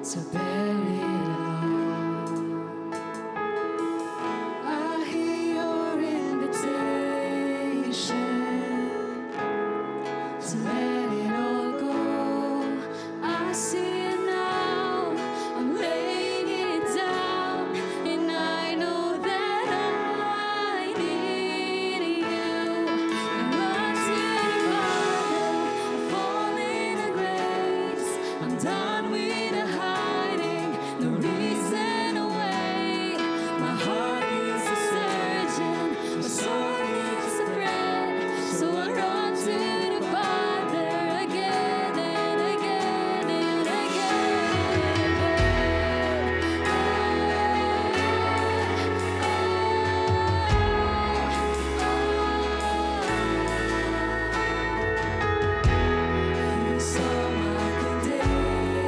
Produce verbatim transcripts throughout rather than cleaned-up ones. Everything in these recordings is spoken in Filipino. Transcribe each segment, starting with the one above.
to bear it all. I hear your invitation to let it all go. I see it now, I'm laying it down, and I know that I need you. I run to the Father, I fall into grace. I'm done with the hiding, no reason to wait. My heart is a surgeon, my soul is a bread, so I run to the Father again and again and again. You saw my condition.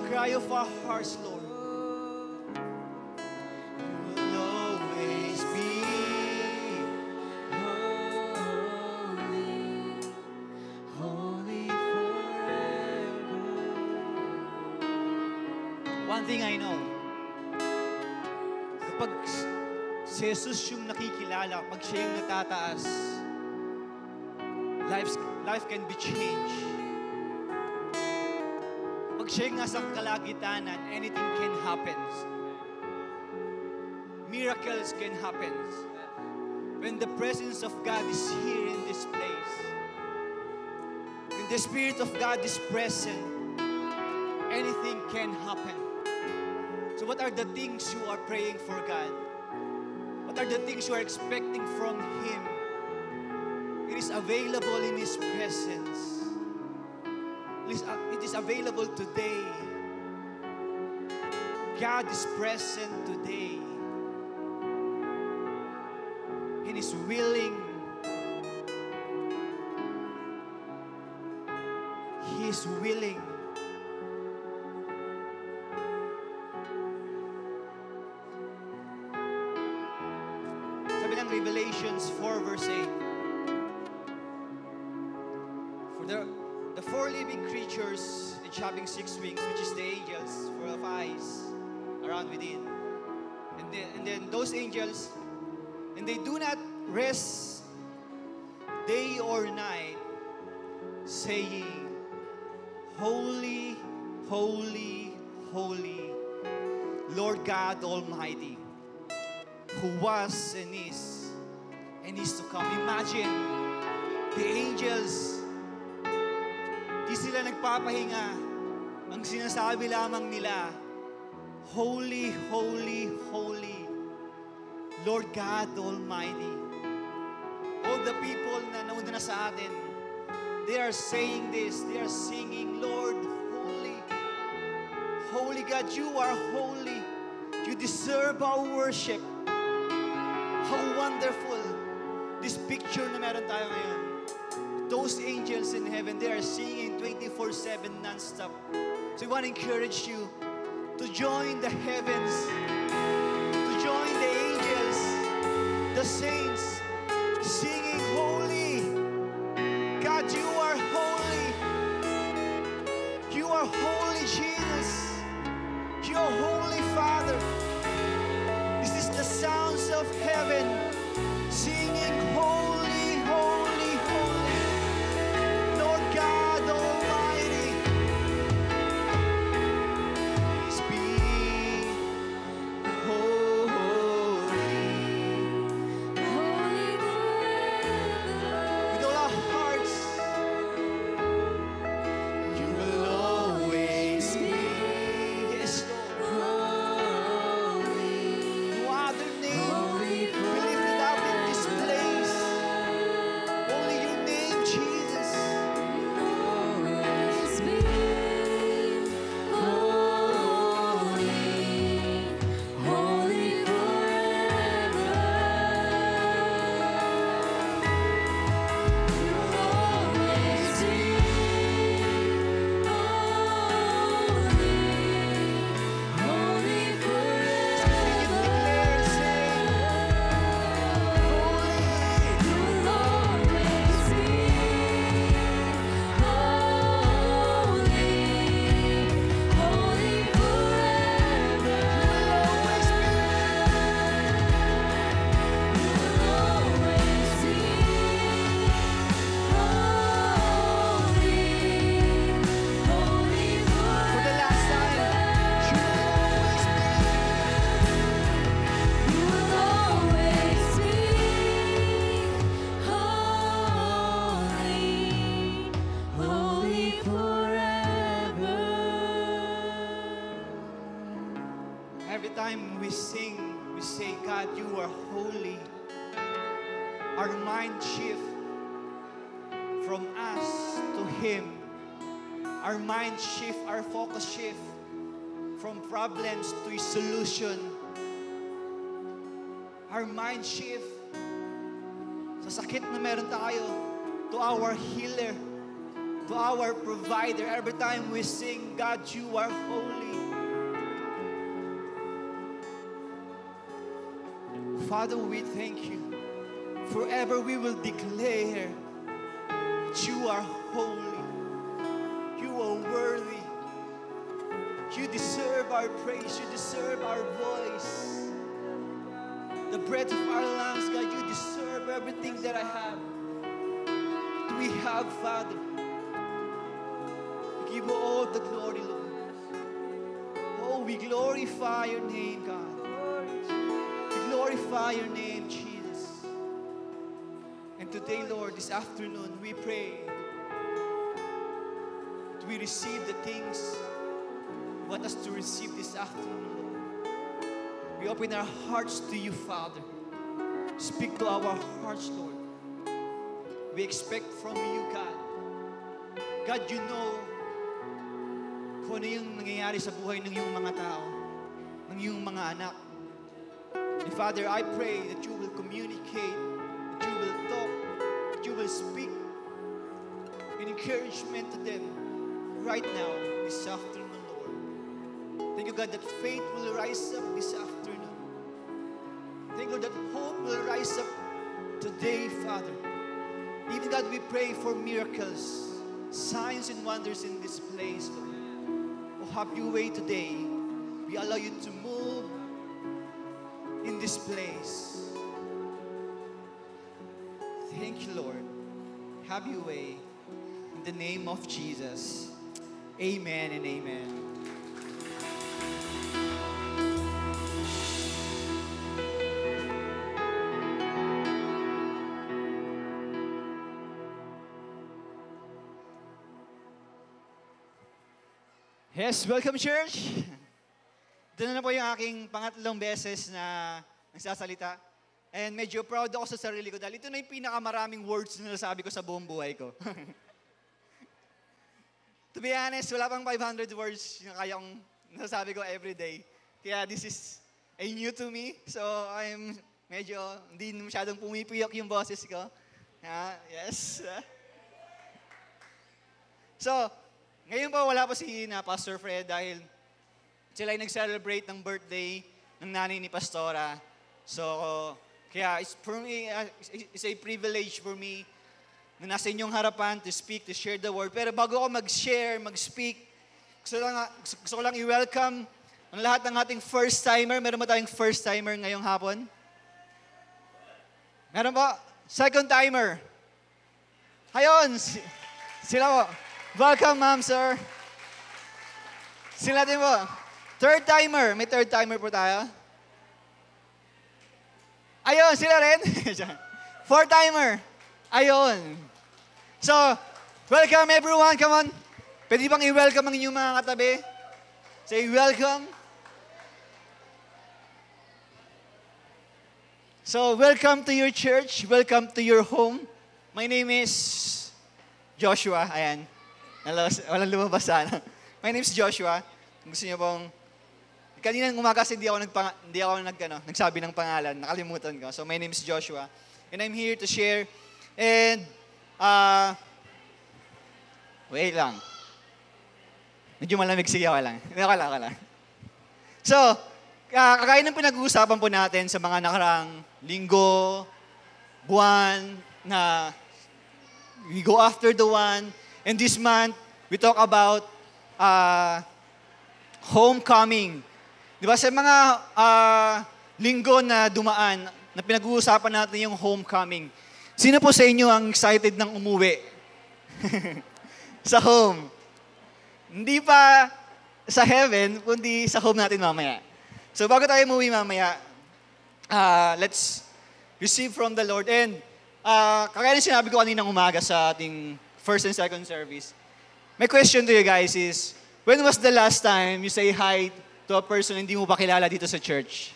cry of our hearts, Lord. You will always be holy, holy forever. One thing I know, kapag si Jesus yung nakikilala, kapag siya yung natataas, life, life can be changed. Pag siya yung nasa kalagitanan, anything can happen. Miracles can happen. When the presence of God is here in this place, when the Spirit of God is present, anything can happen. So what are the things you are praying for God? What are the things you are expecting from Him? It is available in His presence. It is, it is available today. God is present today. He is willing. He is willing. Sabi ng Revelations four verse eight. For the The four living creatures, each having six wings, which is the angels, full of eyes around within. And then, and then those angels, and they do not rest day or night, saying, Holy, holy, holy, Lord God Almighty, who was and is, and is to come. Imagine, the angels, di sila nagpapahinga. Ang sinasabi lamang nila, Holy, holy, holy, Lord God Almighty. All the people na nauna na sa atin, they are saying this, they are singing, Lord, holy, holy God, you are holy. You deserve our worship. How wonderful this picture na meron tayo ngayon. Those angels in heaven, they are singing twenty-four seven non-stop. So I want to encourage you to join the heavens, to join the angels, the saints, singing, Holy. God, you are holy. You are holy, Jesus. You are holy, Father. This is the sounds of heaven, singing, Holy, holy, holy. Lord God Almighty, speak, holy. Holy forever. With all our hearts, you will always be. Yes, Lord. No other name be lifted up in this place. Only your name, Jesus. Always be holy, holy forever. You'll always be holy, holy forever. You'll always be holy, holy forever. For the last time, you will always be. Every time we sing, we say, God, you are holy. Our mind shift from us to Him. Our mind shift, our focus shift from problems to His solution. Our mind shift sa sakit na meron tayo to our healer, to our provider. Every time we sing, God, you are holy. Father, we thank you. Forever we will declare that you are holy. You are worthy. You deserve our praise. You deserve our voice. The breath of our lungs, God, you deserve everything that I have. That we have, Father. We give you all the glory, Lord. Oh, we glorify your name, God. We glorify your name, Jesus. And today, Lord, this afternoon, we pray that we receive the things you want us to receive this afternoon, Lord. We open our hearts to you, Father. Speak to our hearts, Lord. We expect from you, God. God, you know kung ano yung nangyayari sa buhay ng iyong mga tao, ng iyong mga anak. And Father, I pray that you will communicate, that you will talk, that you will speak an encouragement to them right now, this afternoon, Lord. Thank you, God, that faith will rise up this afternoon. Thank you, Lord, that hope will rise up today, Father. Even, God, we pray for miracles, signs and wonders in this place, Lord. Oh, have your way today. We allow you to move in this place. Thank you, Lord. Have your way. In the name of Jesus. Amen and amen. Yes, welcome, church. Ito na po yung aking pangatlong beses na nagsasalita. And medyo proud ako sa sarili ko dahil ito na yung pinakamaraming words na nasabi ko sa buong buhay ko. To be honest, wala pang five hundred words na kaya kong nasasabi ko every day. Kaya this is a new to me. So I'm medyo hindi masyadong pumipiyok yung boses ko. Yeah, yes. So, ngayon po wala pa si na Pastor Fred dahil sila ay nag-celebrate ng birthday ng nanay ni Pastora. So, kaya it's, for me, uh, it's a privilege for me na nasa inyong harapan to speak, to share the word. Pero bago ako mag-share, mag-speak, gusto, lang, gusto ko lang i-welcome ang lahat ng ating first-timer. Meron ba tayong first-timer ngayong hapon? Meron ba? Second-timer? Ayun, sila po. Welcome, ma'am, sir. Sila din po. Third-timer. May third-timer po tayo. Ayun, sila rin. Fourth-timer. Ayun. So, welcome everyone. Come on. Pwede bang i-welcome ang inyong mga katabi? Say, welcome. So, welcome to your church. Welcome to your home. My name is Joshua. Ayan. Walang lumabas sana. My name is Joshua. Kung gusto niyo pong... Kanina umaga kasi hindi ako, nagpang, hindi ako nag, ano, nagsabi ng pangalan. Nakalimutan ko. So, my name is Joshua. And I'm here to share. And, uh, wait lang. Medyo malamig, sige ako lang. Ako lang, ako lang. So, uh, kagaya ng pinag-uusapan po natin sa mga nakarang linggo, buwan, na we go after the one. And this month, we talk about uh, homecoming. Di ba sa mga uh, linggo na dumaan, na pinag-uusapan natin yung homecoming. Sino po sa inyo ang excited ng umuwi? Sa home. Hindi pa sa heaven, kundi sa home natin mamaya. So bago tayo umuwi mamaya, uh, let's receive from the Lord. And uh, kagaya ng sinabi ko kaninang umaga sa ating first and second service, my question to you guys is, when was the last time you say hi to a person hindi mo pa kilala dito sa church?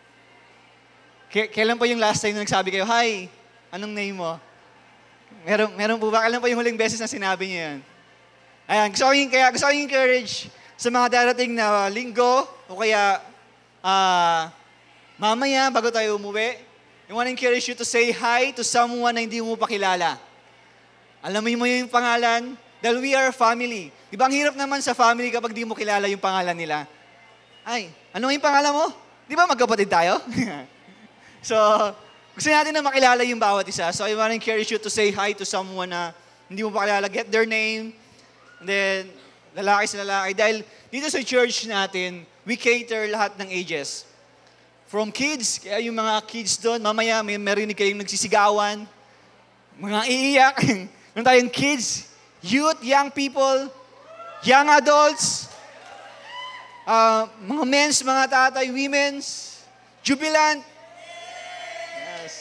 K- kailan po yung last time na nagsabi kayo, hi, anong name mo? Meron, meron po ba? Kailan po yung huling beses na sinabi niyo yan? Ayan, gusto ko yung, kaya, gusto ko yung encourage sa mga darating na linggo o kaya uh, mamaya bago tayo umuwi. I want to encourage you to say hi to someone na hindi mo pa kilala. Alam mo mo yung pangalan, Dahil we are family. Di ba ang hirap naman sa family kapag di mo kilala yung pangalan nila? Ay, ano yung pangalan mo? Di ba magkapatid tayo? So, gusto natin na makilala yung bawat isa. So, I want to encourage you to say hi to someone na hindi mo pa kilala. Get their name. And then, lalaki sa lalaki. Dahil dito sa church natin, we cater lahat ng ages. From kids, kaya yung mga kids doon, mamaya may marinig kayong nagsisigawan, mga iiyak. Meron tayong kids, youth, young people, young adults, uh, mga men's, mga tatay, women's, jubilant. Yes.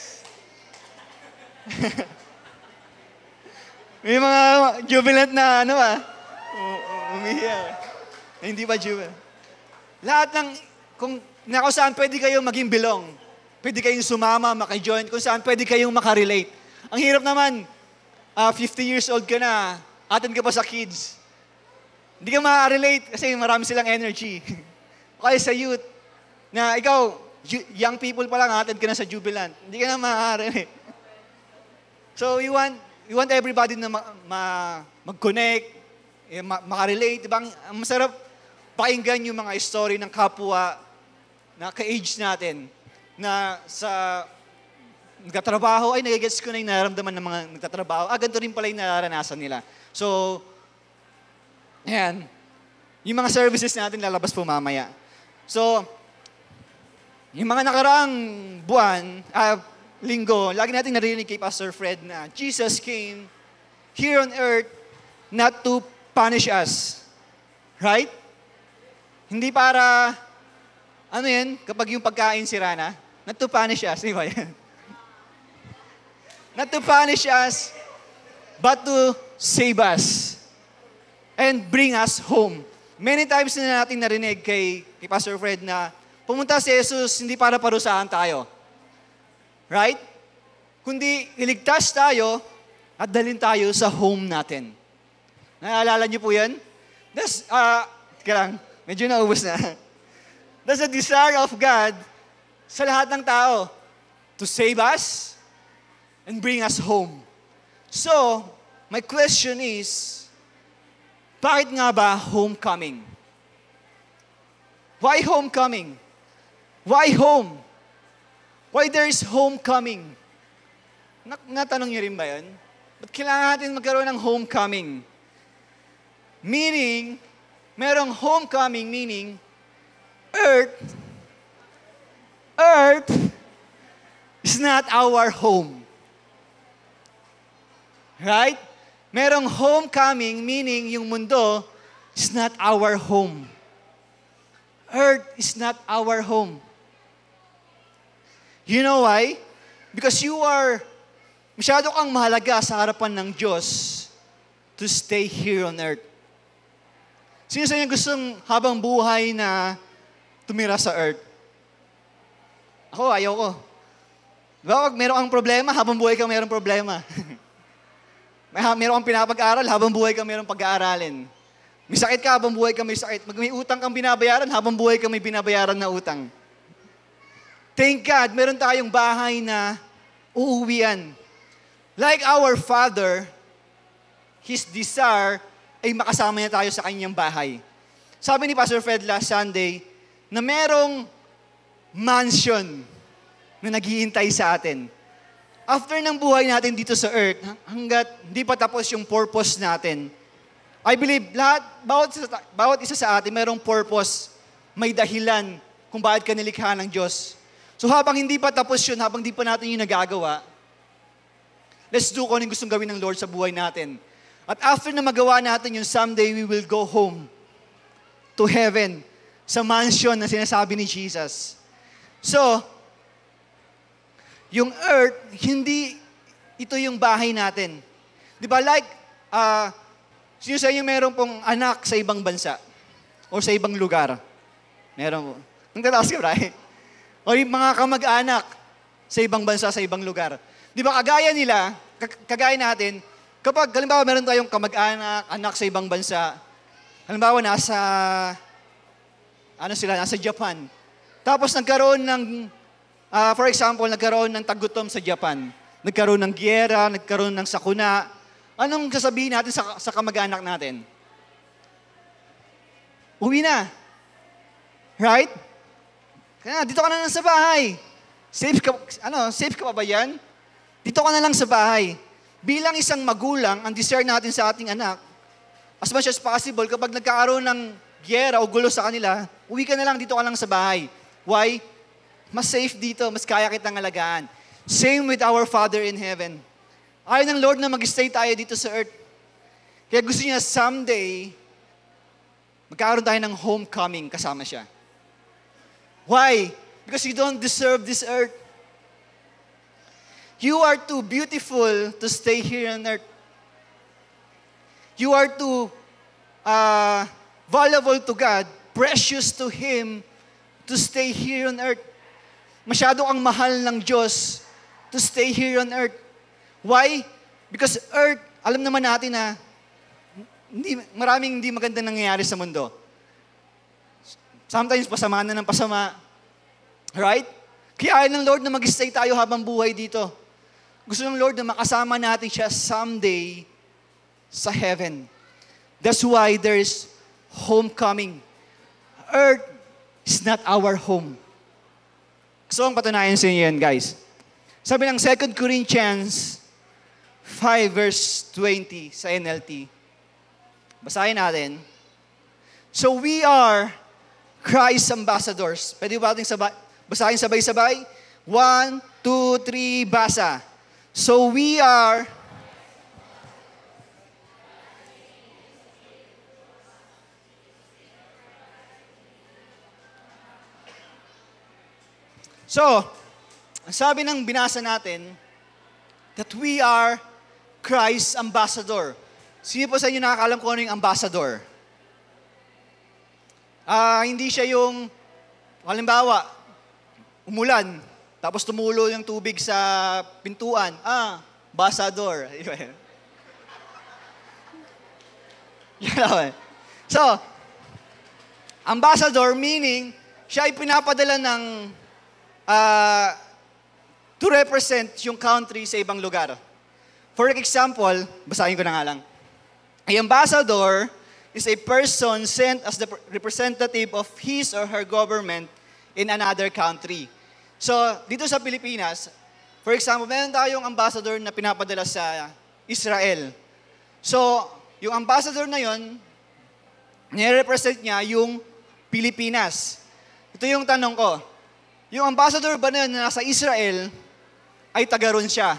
May mga jubilant na ano ba? Umiiyak. Hindi ba jubilant? Lahat ng, kung na kung saan pwede kayong maging belong, pwede kayong sumama, maki-join, kung saan pwede kayong makarelate. Ang hirap naman, uh, fifty years old ka na, atan ka pa sa kids. Hindi ka ma-relate kasi marami silang energy. Kaya sa youth, na ikaw, young people pa lang, atan ka na sa jubilant. Hindi ka na ma-relate. So, we want, we want everybody na ma- ma- mag-connect, eh, ma- makarelate. Diba? Ang masarap pakinggan yung mga story ng kapwa na ka-age natin, na sa nagtatrabaho, ay nagigets ko na yung nararamdaman ng mga nagtatrabaho. Ah, ganito rin pala yung nararanasan nila. So, ayan, yung mga services natin lalabas po mamaya. So, yung mga nakaraang buwan, ah, linggo, lagi natin narinig kay Pastor Fred na Jesus came here on earth not to punish us. Right? Hindi para, ano yan, kapag yung pagkain sira na, not to punish us, di ba yan? Not to punish us, but to save us and bring us home. Many times na natin narinig kay, kay Pastor Fred na pumunta si Jesus hindi para parusahan tayo. Right? Kundi iligtas tayo at dalhin tayo sa home natin. Naalala niyo po yan? That's, uh, teka lang, medyo naubos na. That's the desire of God sa lahat ng tao to save us and bring us home. So, my question is, bakit nga ba homecoming? Why homecoming? Why home? Why there is homecoming? Na- natanong niyo rin ba yun? Ba't kailangan natin magkaroon ng homecoming? Meaning, merong homecoming meaning, Earth, Earth is not our home. Right? Merong homecoming meaning yung mundo is not our home. Earth is not our home. You know why? Because you are, masyado kang mahalaga sa harapan ng Diyos to stay here on earth. Sino sa inyo gustong habang buhay na tumira sa earth? Ako, ayaw ko. Diba, pag meron kang problema, habang buhay kang meron problema. May meron kang pinapag-aral, habang buhay kang meron pag-aaralin. May sakit ka, habang buhay kang may sakit. Mag may utang kang binabayaran, habang buhay kang may binabayaran na utang. Thank God, meron tayong bahay na uuwian. Like our Father, His desire ay makasama niya tayo sa kanyang bahay. Sabi ni Pastor Fred last Sunday, na merong mansion na naghihintay sa atin. After ng buhay natin dito sa earth, hanggat hindi pa tapos yung purpose natin, I believe lahat, bawat isa, bawat isa sa atin merong purpose, may dahilan kung bakit ka nilikha ng Diyos. So habang hindi pa tapos yun, habang hindi pa natin yung nagagawa, let's do kung anong gustong gawin ng Lord sa buhay natin. At after na magawa natin yun, someday we will go home to heaven, sa mansion na sinasabi ni Jesus. So, yung earth, hindi ito yung bahay natin. Di ba, like, uh, sino sa inyo meron pong anak sa ibang bansa o sa ibang lugar? Meron po. Nagtataas ka, right? O yung mga kamag-anak sa ibang bansa, sa ibang lugar. Di ba, kagaya nila, kagaya natin, kapag, halimbawa, meron tayong kamag-anak, anak sa ibang bansa, halimbawa, nasa, ano sila, nasa Japan. Tapos, nagkaroon ng, uh, for example, nagkaroon ng tagutom sa Japan. Nagkaroon ng giyera, nagkaroon ng sakuna. Anong sasabihin natin sa, sa kamag-anak natin? Uwi na. Right? Kaya dito ka na lang sa bahay. Safe ka, ano, safe ka pa ba yan? Dito ka na lang sa bahay. Bilang isang magulang, ang desire natin sa ating anak, as much as possible, kapag nagkakaroon ng gyera o gulo sa kanila, uwi ka na lang, dito ka lang sa bahay. Why? Mas safe dito, mas kaya kitang alagaan. Same with our Father in heaven. Ayaw ng Lord na mag-stay tayo dito sa earth. Kaya gusto niya someday, magkakaroon tayo ng homecoming kasama siya. Why? Because you don't deserve this earth. You are too beautiful to stay here on earth. You are too uh, valuable to God, precious to Him, to stay here on earth. Masyado kang mahal ng Diyos to stay here on earth. Why? Because earth, alam naman natin na hindi, maraming hindi magandang nangyayari sa mundo. Sometimes pasama na ng pasama. Right? Kaya ayaw ng Lord na mag-stay tayo habang buhay dito. Gusto ng Lord na makasama natin siya someday sa heaven. That's why there is homecoming. Earth is not our home. Gusto kong patunayan sa inyo yan, guys. Sabi ng Second Corinthians five verse twenty sa N L T. Basahin natin. So we are Christ's ambassadors. Pwede ba ating sabay, basahin sabay-sabay? One, two, three, basa. So we are So, ang sabi ng binasa natin, that we are Christ's ambassador. Sino po sa inyo nakakalam kung ano yung ambassador? Ah, hindi siya yung, halimbawa, umulan, tapos tumulo yung tubig sa pintuan. Ah, ambassador. Yan naman. So, ambassador meaning, siya ay pinapadala ng uh, to represent yung country sa ibang lugar. For example, basahin ko na nga lang. A ambassador is a person sent as the representative of his or her government in another country. So, dito sa Pilipinas, for example, meron tayong ambassador na pinapadala sa Israel. So, yung ambassador na yon, nire-represent niya yung Pilipinas. Ito yung tanong ko. Yung ambassador ba na yun na nasa Israel, ay taga ron siya?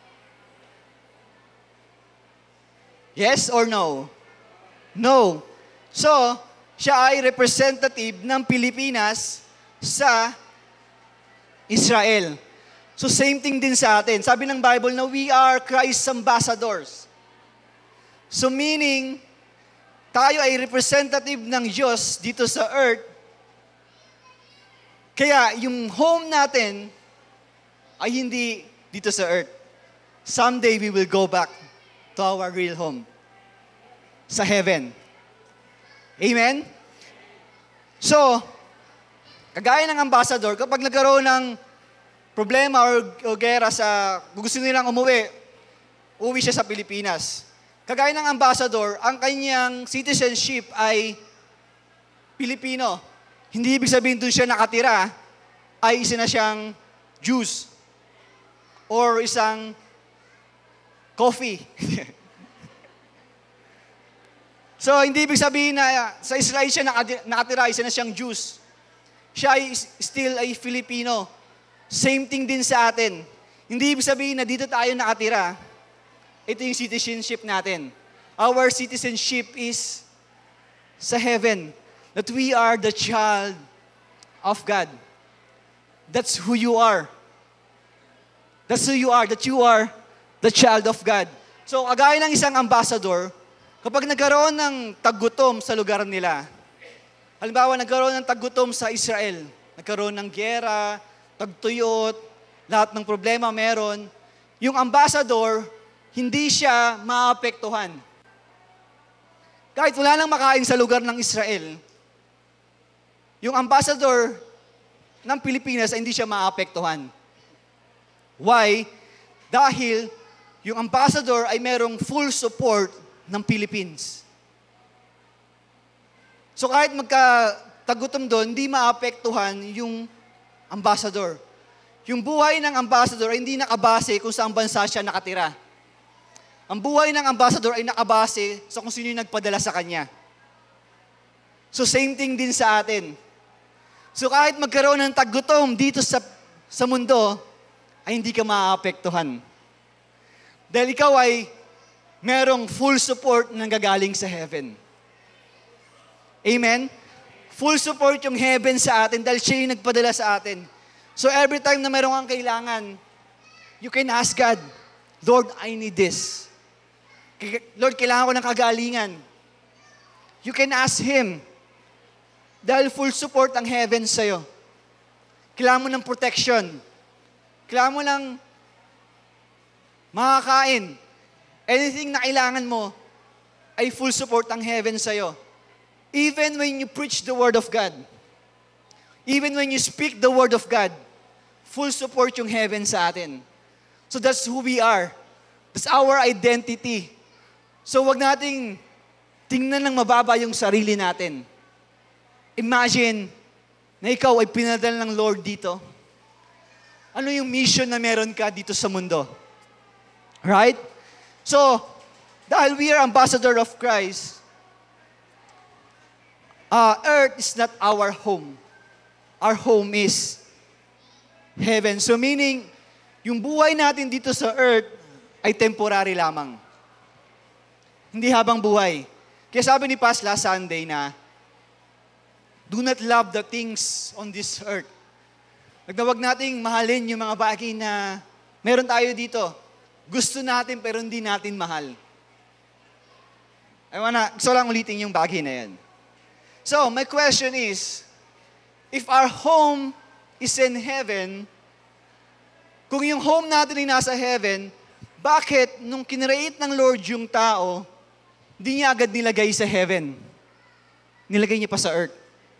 Yes or no? No. So, siya ay representative ng Pilipinas sa Israel. So, same thing din sa atin. Sabi ng Bible na we are Christ's ambassadors. So, meaning, tayo ay representative ng Diyos dito sa earth. Kaya, yung home natin ay hindi dito sa earth. Someday, we will go back to our real home. Sa heaven. Amen? So, kagaya ng ambassador, kapag nagkaroon ng problema or, o gera sa, gusto nilang umuwi, uwi siya sa Pilipinas. Kagaya ng ambassador, ang kanyang citizenship ay Pilipino. Hindi ibig sabihin doon siya nakatira, ay isa na siyang Jews. Or isang coffee. So, hindi ibig sabihin na sa Israel siya nakatira, isa na siyang Jews. Siya ay still ay Filipino. Same thing din sa atin. Hindi ibig sabihin na dito tayo nakatira. Ito yung citizenship natin. Our citizenship is sa heaven. That we are the child of God. That's who you are. That's who you are. That you are the child of God. So, kagaya ng isang ambassador, kapag nagkaroon ng taggutom sa lugar nila, halimbawa, nagkaroon ng taggutom sa Israel, nagkaroon ng gera, tagtuyot, lahat ng problema meron, yung ambassador, hindi siya maapektuhan. Kahit wala nang makain sa lugar ng Israel, yung ambassador ng Pilipinas ay hindi siya maapektuhan. Why? Dahil yung ambassador ay merong full support ng Philippines. So kahit magkatagutom doon, hindi maapektuhan yung ambassador. Yung buhay ng ambassador ay hindi nakabase kung saan bansa siya nakatira. Ang buhay ng ambassador ay nakabase sa kung sino yung nagpadala sa kanya. So same thing din sa atin. So kahit magkaroon ng tagutom dito sa, sa mundo, ay hindi ka maapektuhan. Dahil ikaw ay merong full support na gagaling sa heaven. Amen? Full support yung heaven sa atin dahil siya yung nagpadala sa atin. So every time na meron kang kailangan, you can ask God, Lord, I need this. Lord, kailangan ko ng kagalingan. You can ask Him. Dahil full support ang heaven sa'yo. Kailangan mo ng protection. Kailangan mo ng makakain. Anything na kailangan mo, ay full support ang heaven sa'yo. Even when you preach the Word of God, even when you speak the Word of God, full support yung heaven sa atin. So that's who we are. That's our identity. So wag nating tingnan ng mababa yung sarili natin. Imagine na ikaw ay pinadala ng Lord dito. Ano yung mission na meron ka dito sa mundo? Right? So, dahil we are ambassador of Christ, uh, earth is not our home. Our home is heaven. So meaning, yung buhay natin dito sa earth ay temporary lamang. Hindi habang buhay. Kaya sabi ni Pas last Sunday na, do not love the things on this earth. Nagdawag nating mahalin yung mga bagay na meron tayo dito. Gusto natin pero hindi natin mahal. I wanna, gusto lang ulitin yung bagay na yan. So, my question is, if our home is in heaven, kung yung home natin ay nasa heaven, bakit nung kinreate ng Lord yung tao, hindi niya agad nilagay sa heaven? Nilagay niya pa sa earth.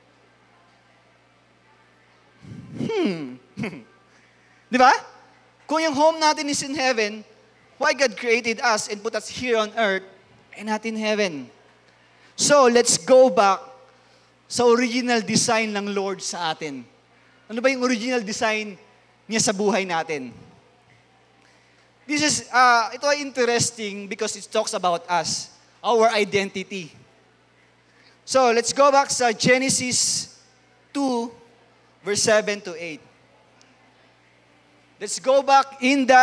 Hmm. Di ba? Kung yung home natin is in heaven, why God created us and put us here on earth and not in heaven? So, let's go back sa original design ng Lord sa atin. Ano ba yung original design niya sa buhay natin? This is, uh, ito ay interesting because it talks about us, our identity. So, let's go back sa Genesis two, verse seven to eight. Let's go back in the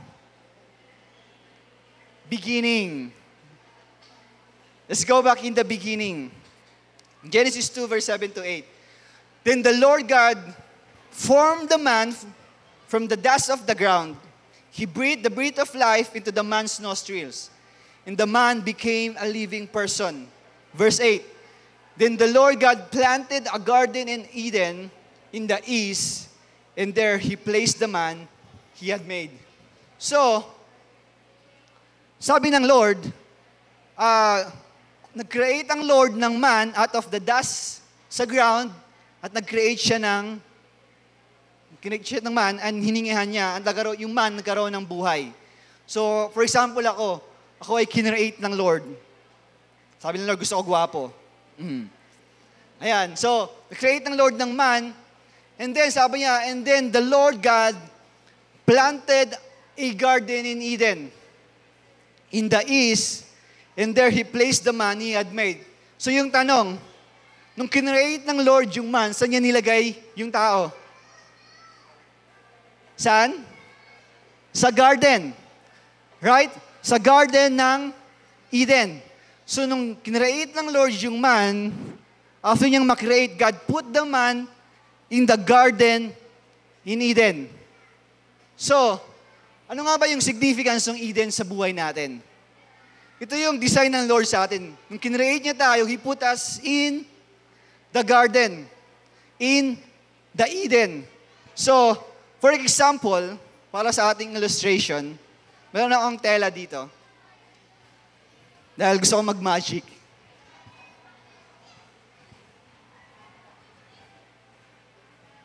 beginning. Let's go back in the beginning. Genesis two, verse seven to eight. Then the Lord God formed the man from the dust of the ground. He breathed the breath of life into the man's nostrils, and the man became a living person. Verse eight. Then the Lord God planted a garden in Eden in the east, and there He placed the man He had made. So, sabi ng Lord, uh, nag-create ang Lord ng man out of the dust sa ground, at nag-create siya ng kinect siya ng man, and hiningihan niya, at nagkaroon, yung man nagkaroon ng buhay. So, for example ako, ako ay kinreate ng Lord. Sabi ng Lord, gusto ko gwapo. Mm. Ayan, so, create ng Lord ng man, and then, sabi niya, and then the Lord God planted a garden in Eden, in the east, and there He placed the man He had made. So, yung tanong, nung kinreate ng Lord yung man, saan niya nilagay yung tao? Saan? Sa garden. Right? Sa garden ng Eden. So, nung kinreate ng Lord yung man, after niyang makreate, God put the man in the garden in Eden. So, ano nga ba yung significance ng Eden sa buhay natin? Ito yung design ng Lord sa atin. Nung kinreate niya tayo, He put us in the garden, in the Eden. So, for example, para sa ating illustration, meron akong tela dito. Dahil gusto ko mag-magic.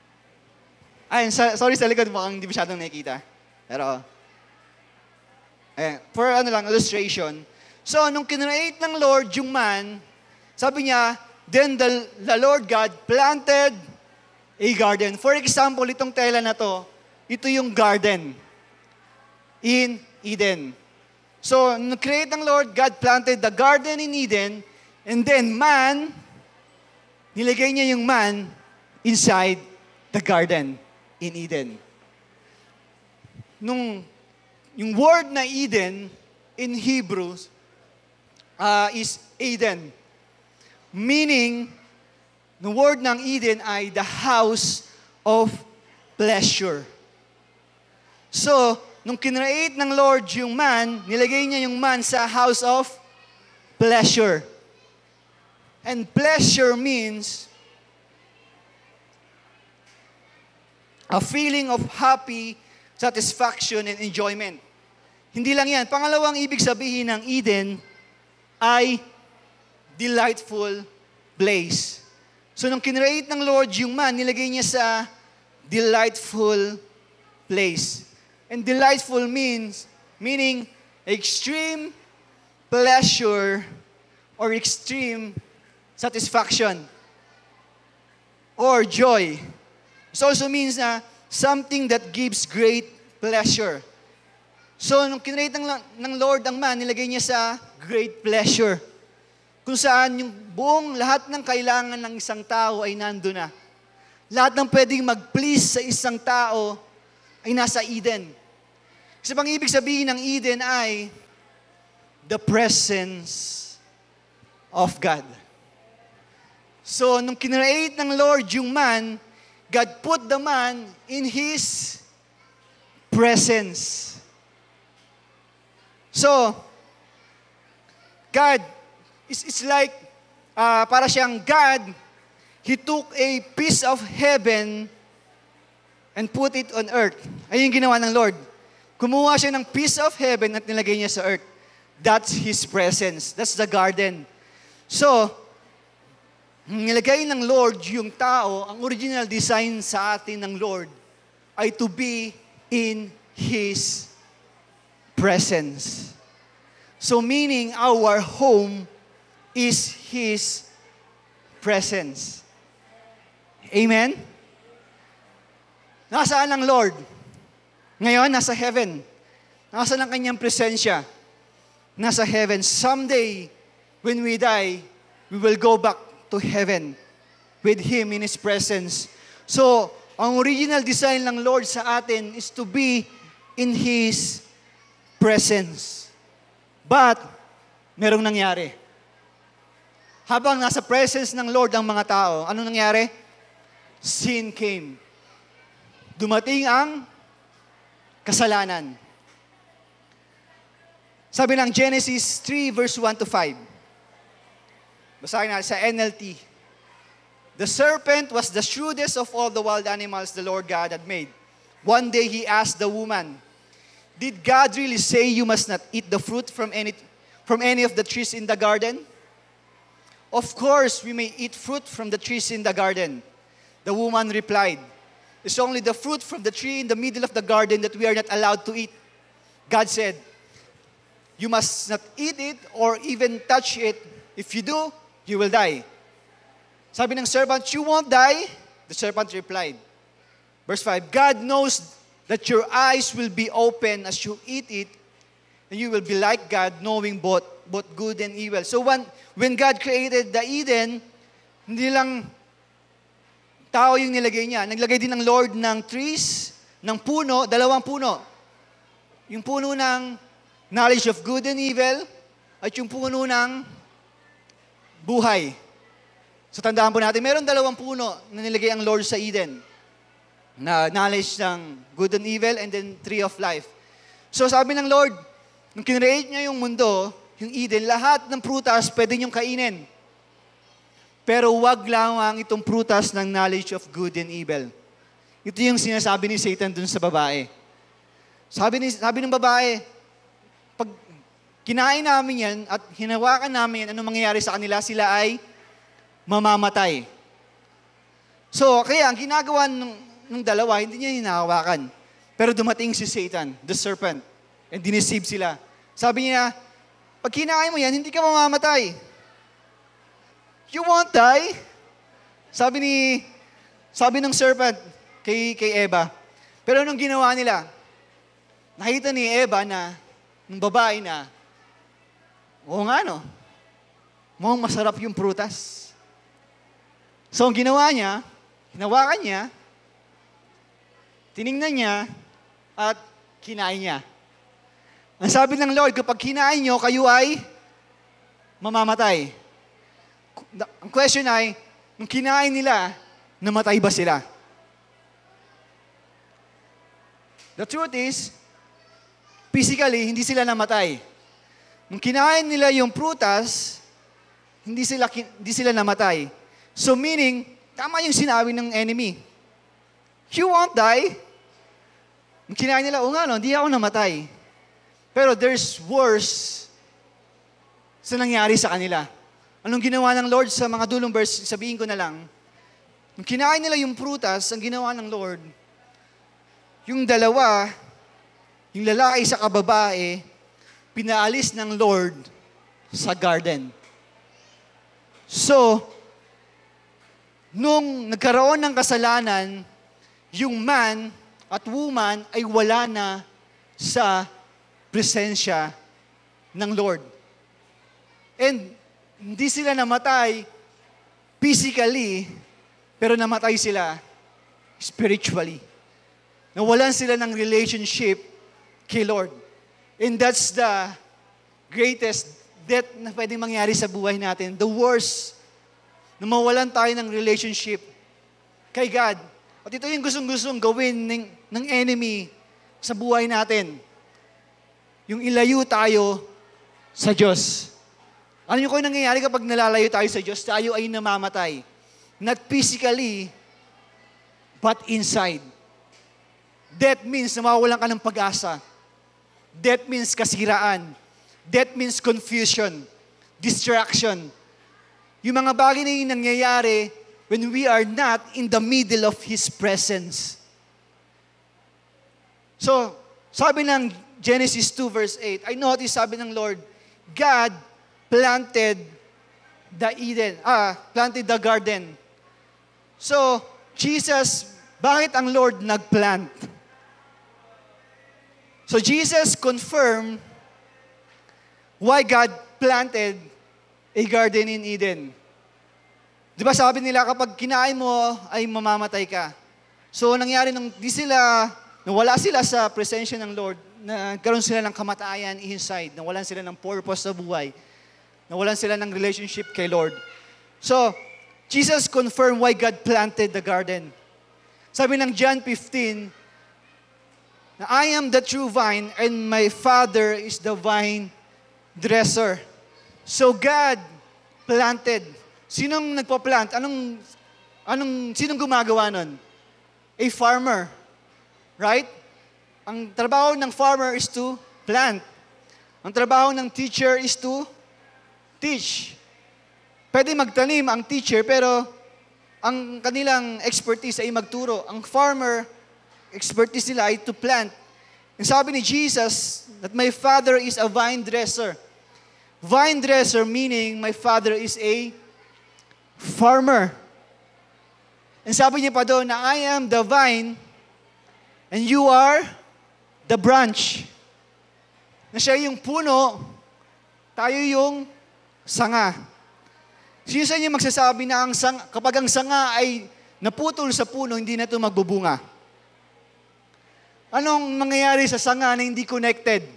Ay, sorry sa likod, mukhang hindi masyadong nakikita. Pero, Eh, for ano lang, illustration. So, nung kinreate ng Lord yung man, sabi niya, then the, the Lord God planted a garden. For example, itong tela na to, ito yung garden in Eden. So, nung create ng Lord, God planted the garden in Eden, and then man, nilagay niya yung man inside the garden in Eden. Nung, yung word na Eden in Hebrew uh, is Eden. Meaning, the word ng Eden ay the house of pleasure. So, nung kinreate ng Lord yung man, nilagay niya yung man sa house of pleasure. And pleasure means a feeling of happy satisfaction and enjoyment. Hindi lang yan. Pangalawang ibig sabihin ng Eden ay delightful place. So, nung kinreate ng Lord yung man, nilagay niya sa delightful place. And delightful means, meaning extreme pleasure or extreme satisfaction or joy. It also means na something that gives great pleasure. So, nung kinreate ng, ng Lord ang man, nilagay niya sa great pleasure. Kung saan yung buong lahat ng kailangan ng isang tao ay nando na. Lahat ng pwedeng mag-please sa isang tao ay nasa Eden. Kasi pang ibig sabihin ng Eden ay the presence of God. So, nung kinreate ng Lord yung man, God put the man in His presence. So, God, it's, it's like, uh, para siyang God, He took a piece of heaven and put it on earth. Ayun yung ginawa ng Lord. Kumuha siya ng piece of heaven at nilagay niya sa earth. That's His presence. That's the garden. So, nilagay ng Lord yung tao, ang original design sa atin ng Lord ay to be in His presence. So meaning our home is His presence. Amen? Nasaan ang Lord? Ngayon, nasa heaven. Nasaan ang kanyang presensya? Nasa heaven. Someday, when we die, we will go back to heaven with Him in His presence. So, ang original design ng Lord sa atin is to be in His presence. But, merong nangyari. Habang nasa presence ng Lord ang mga tao, anong nangyari? Sin came. Dumating ang kasalanan. Sabi ng Genesis three verse one to five. Basahin natin sa N L T. The serpent was the shrewdest of all the wild animals the Lord God had made. One day He asked the woman, "Did God really say you must not eat the fruit from any, from any of the trees in the garden?" "Of course, we may eat fruit from the trees in the garden." The woman replied, "It's only the fruit from the tree in the middle of the garden that we are not allowed to eat." God said, "You must not eat it or even touch it. If you do, you will die." Sabi ng serpent, "You won't die." The serpent replied. Verse five, "God knows that your eyes will be open as you eat it, and you will be like God, knowing both, both good and evil." So when, when God created the Eden, hindi lang tao yung nilagay niya. Naglagay din ng Lord ng trees, ng puno, dalawang puno. Yung puno ng knowledge of good and evil, at yung puno ng buhay. So tandaan po natin, meron dalawang puno na nilagay ang Lord sa Eden. Na knowledge ng good and evil, and then tree of life. So sabi ng Lord, nung kinreate niya yung mundo, yung Eden, lahat ng prutas pwede niyong kainin. Pero wag lamang itong prutas ng knowledge of good and evil. Ito yung sinasabi ni Satan dun sa babae. Sabi, ni, sabi ng babae, pag kinain namin yan at hinawakan namin yan, anong mangyayari sa kanila? Sila ay mamamatay. So, kaya ang ginagawa ng, ng dalawa, hindi niya hinahawakan. Pero dumating si Satan, the serpent, and diniceive sila. Sabi niya, pag kinain mo yan, hindi ka mamamatay. You won't die. Sabi ni, sabi ng serpent kay, kay Eva. Pero anong ginawa nila? Nakita ni Eva na, ng babae na, oo nga no, mukhang masarap yung prutas. So ang ginawa niya, hinawakan niya, tiningnan niya, at kinain niya. Ang sabi ng Lord, kapag kinain niyo, kayo ay mamamatay. Ang question ay, nung kinain nila, namatay ba sila? The truth is, physically, hindi sila namatay. Nung kinain nila yung prutas, hindi sila, hindi sila namatay. So meaning, tama yung sinabi ng enemy. You won't die. Nung kinain nila, o nga no, hindi ako namatay. Pero there's worse sa nangyari sa kanila. Anong ginawa ng Lord sa mga dulong verse, sabihin ko na lang. Nung kinain nila yung prutas, ang ginawa ng Lord, yung dalawa, yung lalaki sa kababae, pinaalis ng Lord sa garden. So, nung nagkaroon ng kasalanan, yung man at woman ay wala na sa presensya ng Lord. And hindi sila namatay physically, pero namatay sila spiritually. Nawalan sila ng relationship kay Lord. And that's the greatest death na pwedeng mangyari sa buhay natin. The worst, na mawalan tayo ng relationship kay God. At ito yung gustong-gustong gawin ng, ng enemy sa buhay natin. Yung ilayo tayo sa Diyos. Ano yung kung nangyayari kapag nalalayo tayo sa Diyos? Tayo ay namamatay. Not physically, but inside. Death means na mawawalan ka ng pag-asa. Death means kasiraan. Death means confusion, distraction. Yung mga bagay na yung nangyayari when we are not in the middle of His presence. So, sabi ng Genesis two verse eight, I notice, sabi ng Lord, God planted the Eden, ah, planted the garden. So, Jesus, bakit ang Lord nagplant? So, Jesus confirmed why God planted a garden in Eden. Di ba sabi nila, kapag kinain mo, ay mamamatay ka. So, nangyari nung di sila, nawala sila sa presensya ng Lord, nagkaroon sila ng kamatayan inside, nawalan sila ng purpose sa buhay, nawalan sila ng relationship kay Lord. So, Jesus confirmed why God planted the garden. Sabi ng John fifteen, na I am the true vine and my Father is the vine dresser. So God planted. Sinong nagpo-plant? Anong, anong, sinong gumagawa nun? A farmer. Right? Ang trabaho ng farmer is to plant. Ang trabaho ng teacher is to teach. Pwede magtanim ang teacher, pero ang kanilang expertise ay magturo. Ang farmer, expertise nila ay to plant. Ang sabi ni Jesus, that my Father is a vine dresser. Vine dresser meaning my Father is a farmer. And sabi niya pa doon na I am the vine and you are the branch. Na siya yung puno, tayo yung sanga. Sino sa inyo magsasabi na ang sanga, kapag ang sanga ay naputol sa puno, hindi na ito magbubunga? Anong mangyayari sa sanga na hindi connected?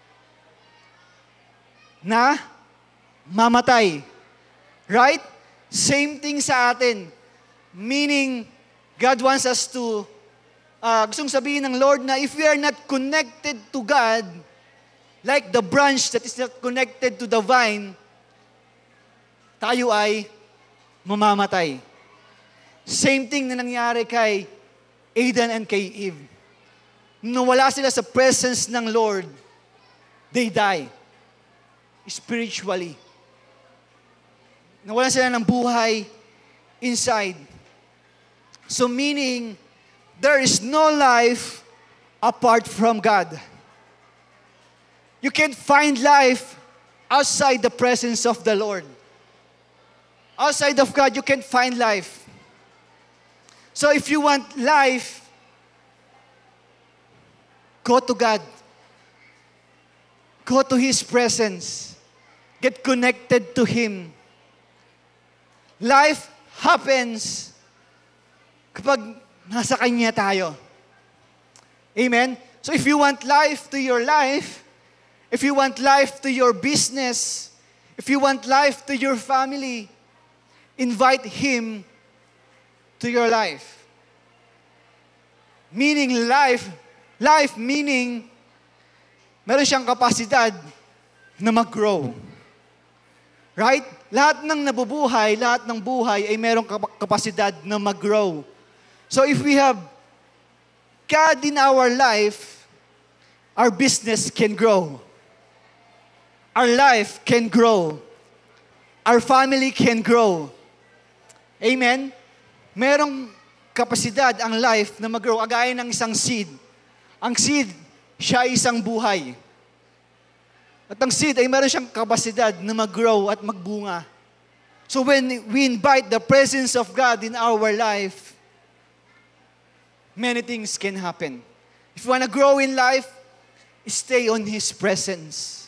Na mamatay. Right? Same thing sa atin. Meaning, God wants us to, uh, gustong sabihin ng Lord na if we are not connected to God, like the branch that is not connected to the vine, tayo ay mamamatay. Same thing na nangyari kay Adam and kay Eve. Nung wala sila sa presence ng Lord, they die. Spiritually. Nawalan sila ng buhay inside. So meaning, there is no life apart from God. You can't find life outside the presence of the Lord. Outside of God, you can't find life. So if you want life, go to God. Go to His presence. Get connected to Him. Life happens kapag nasa Kanya tayo. Amen? So if you want life to your life, if you want life to your business, if you want life to your family, invite Him to your life. Meaning life, life meaning meron siyang kapasidad na mag-grow. Right? Lahat ng nabubuhay, lahat ng buhay ay merong kapasidad na mag-grow. So if we have God in our life, our business can grow. Our life can grow. Our family can grow. Amen? Merong kapasidad ang life na mag-grow, agaya ng isang seed. Ang seed, siya ay isang buhay. At ang seed ay meron siyang kapasidad na mag-grow at magbunga. So when we invite the presence of God in our life, many things can happen. If you want to grow in life, stay on His presence.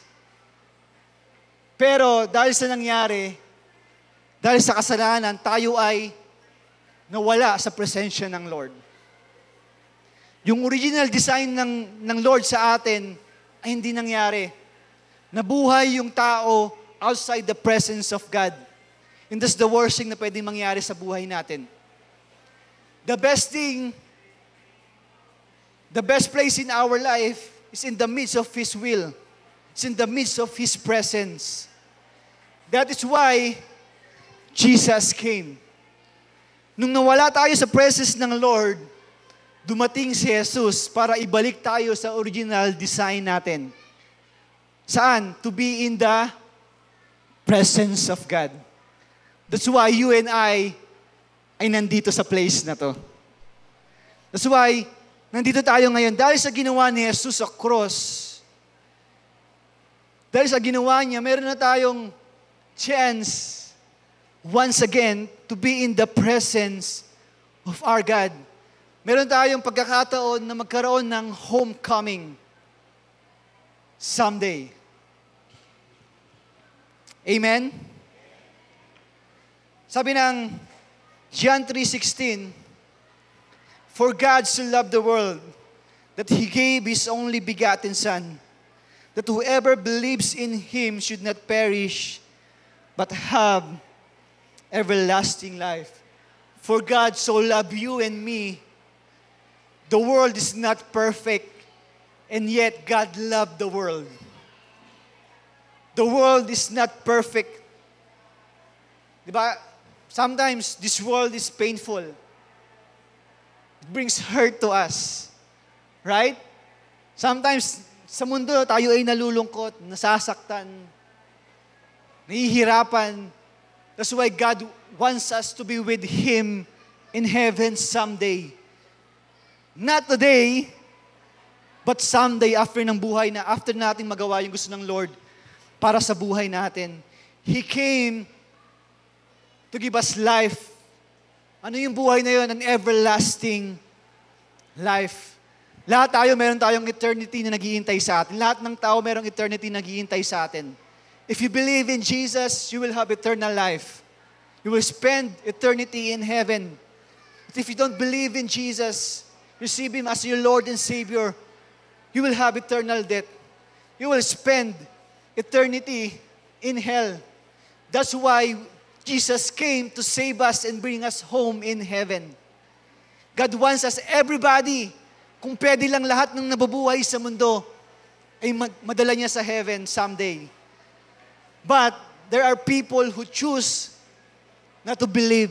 Pero dahil sa nangyari, dahil sa kasalanan, tayo ay nawala sa presensya ng Lord. Yung original design ng, ng Lord sa atin ay hindi nangyari. Nabuhay yung tao outside the presence of God. And that's the worst thing na pwedeng mangyari sa buhay natin. The best thing, the best place in our life is in the midst of His will. It's in the midst of His presence. That is why Jesus came. Nung nawala tayo sa presence ng Lord, dumating si Jesus para ibalik tayo sa original design natin. Saan? To be in the presence of God. That's why you and I ay nandito sa place na to. That's why nandito tayo ngayon dahil sa ginawa ni Jesus sa cross. Dahil sa ginawa niya, meron na tayong chance once again to be in the presence of our God. Meron tayong pagkakataon na magkaroon ng homecoming someday. Amen? Sabi ng John three sixteen, for God so loved the world that He gave His only begotten Son, that whoever believes in Him should not perish, but have everlasting life. For God so loved you and me. The world is not perfect, and yet God loved the world. The world is not perfect. Diba? Sometimes this world is painful. It brings hurt to us. Right? Sometimes sa mundo tayo ay nalulungkot, nasasaktan, nahihirapan. That's why God wants us to be with Him in heaven someday. Not today, but someday after ng buhay na, after natin magawa yung gusto ng Lord para sa buhay natin. He came to give us life. Ano yung buhay na yun? An everlasting life. Lahat tayo, meron tayong eternity na naghihintay sa atin. Lahat ng tao, merong eternity na naghihintay sa atin. If you believe in Jesus, you will have eternal life. You will spend eternity in heaven. But if you don't believe in Jesus, receive Him as your Lord and Savior, you will have eternal death. You will spend eternity in hell. That's why Jesus came to save us and bring us home in heaven. God wants us, everybody, kung pwede lang lahat ng nabubuhay sa mundo, ay madala niya sa heaven someday. But there are people who choose not to believe.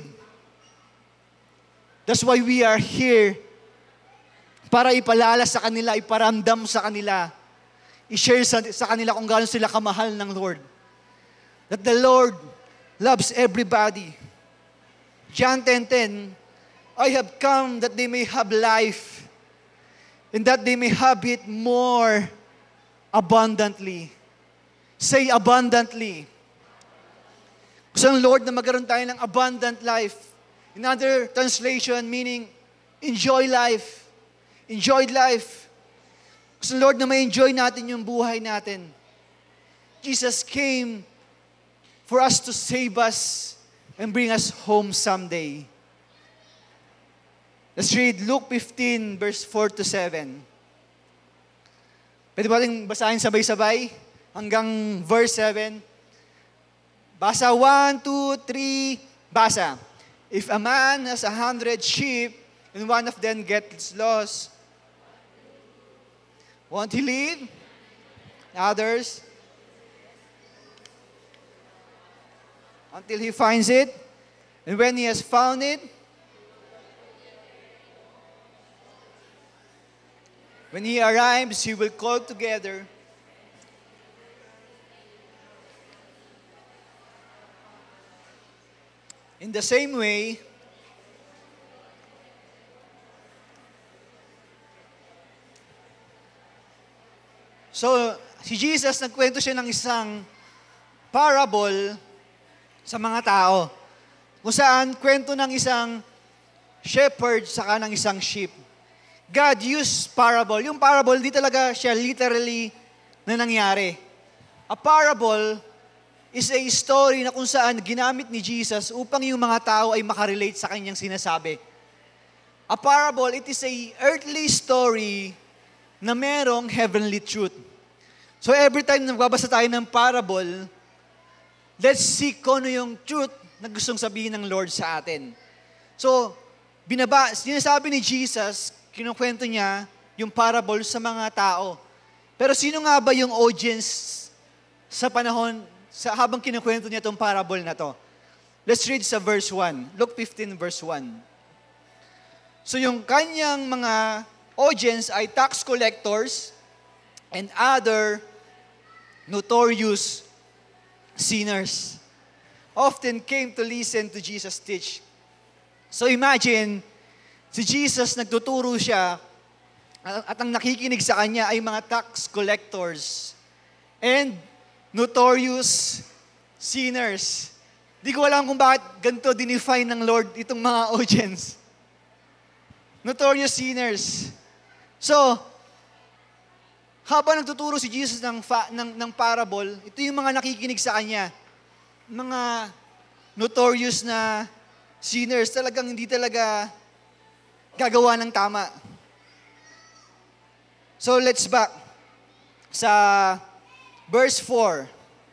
That's why we are here, para ipalala sa kanila, iparamdam sa kanila, i-share sa, sa kanila kung gaano sila kamahal ng Lord. That the Lord loves everybody. John ten ten, I have come that they may have life, and that they may have it more abundantly. Say abundantly. Gusto ng Lord na magkaroon tayo ng abundant life. In other translation, meaning, enjoy life. Enjoy life. Gusto ng Lord na ma-enjoy natin yung buhay natin. Jesus came for us to save us and bring us home someday. Let's read Luke fifteen, verse four to seven. Pwede ba natin basahin sabay-sabay hanggang verse seven? Basa, one, two, three, basa. If a man has a hundred sheep and one of them gets lost, won't he leave others until he finds it? And when he has found it, when he arrives, he will call together in the same way, so, si Jesus, nagkwento siya ng isang parable sa mga tao. Kung saan, kwento ng isang shepherd saka ng isang sheep. God used parable. Yung parable, di talaga siya literally na nangyari. A parable is a story na kung saan ginamit ni Jesus upang yung mga tao ay makarelate sa kanyang sinasabi. A parable, it is a earthly story na merong heavenly truth. So every time na magbabasa tayo ng parable, let's see kung ano yung truth na gustong sabihin ng Lord sa atin. So, binaba, sinasabi ni Jesus, kinukwento niya yung parable sa mga tao. Pero sino nga ba yung audience sa panahon sa habang kinukwento niya itong parable na to? Let's read sa verse one. Luke fifteen, verse one. So yung kanyang mga audience ay tax collectors and other notorious sinners. Often came to listen to Jesus teach. So imagine, si Jesus nagtuturo siya at ang nakikinig sa kanya ay mga tax collectors and notorious sinners. Di ko alam kung bakit ganito dinefine ng Lord itong mga audience. Notorious sinners. So, habang nagtuturo si Jesus ng, fa- ng, ng parable, ito yung mga nakikinig sa kanya. Mga notorious na sinners, talagang hindi talaga gagawa ng tama. So, let's back sa verse four.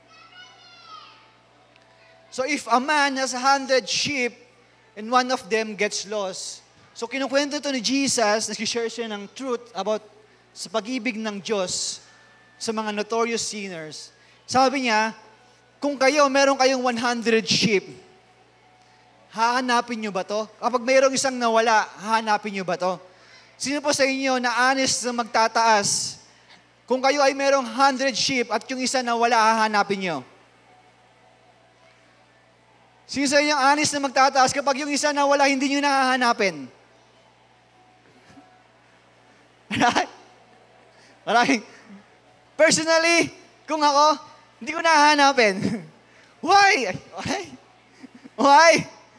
So if a man has a hundred sheep and one of them gets lost. So kinukwento to ni Jesus, nag-share siya ng truth about sa pag-ibig ng Diyos sa mga notorious sinners. Sabi niya, kung kayo, meron kayong one hundred sheep, hahanapin nyo ba to? Kapag mayroong isang nawala, hahanapin nyo ba to? Sino po sa inyo na honest na magtataas? Kung kayo ay merong one hundred sheep at yung isa na wala, hahanapin nyo. Sino sa inyo honest na magtataas kapag yung isa na wala, hindi nyo nahahanapin? Maraming. Personally, kung ako, hindi ko nahahanapin. Why? Why? Why?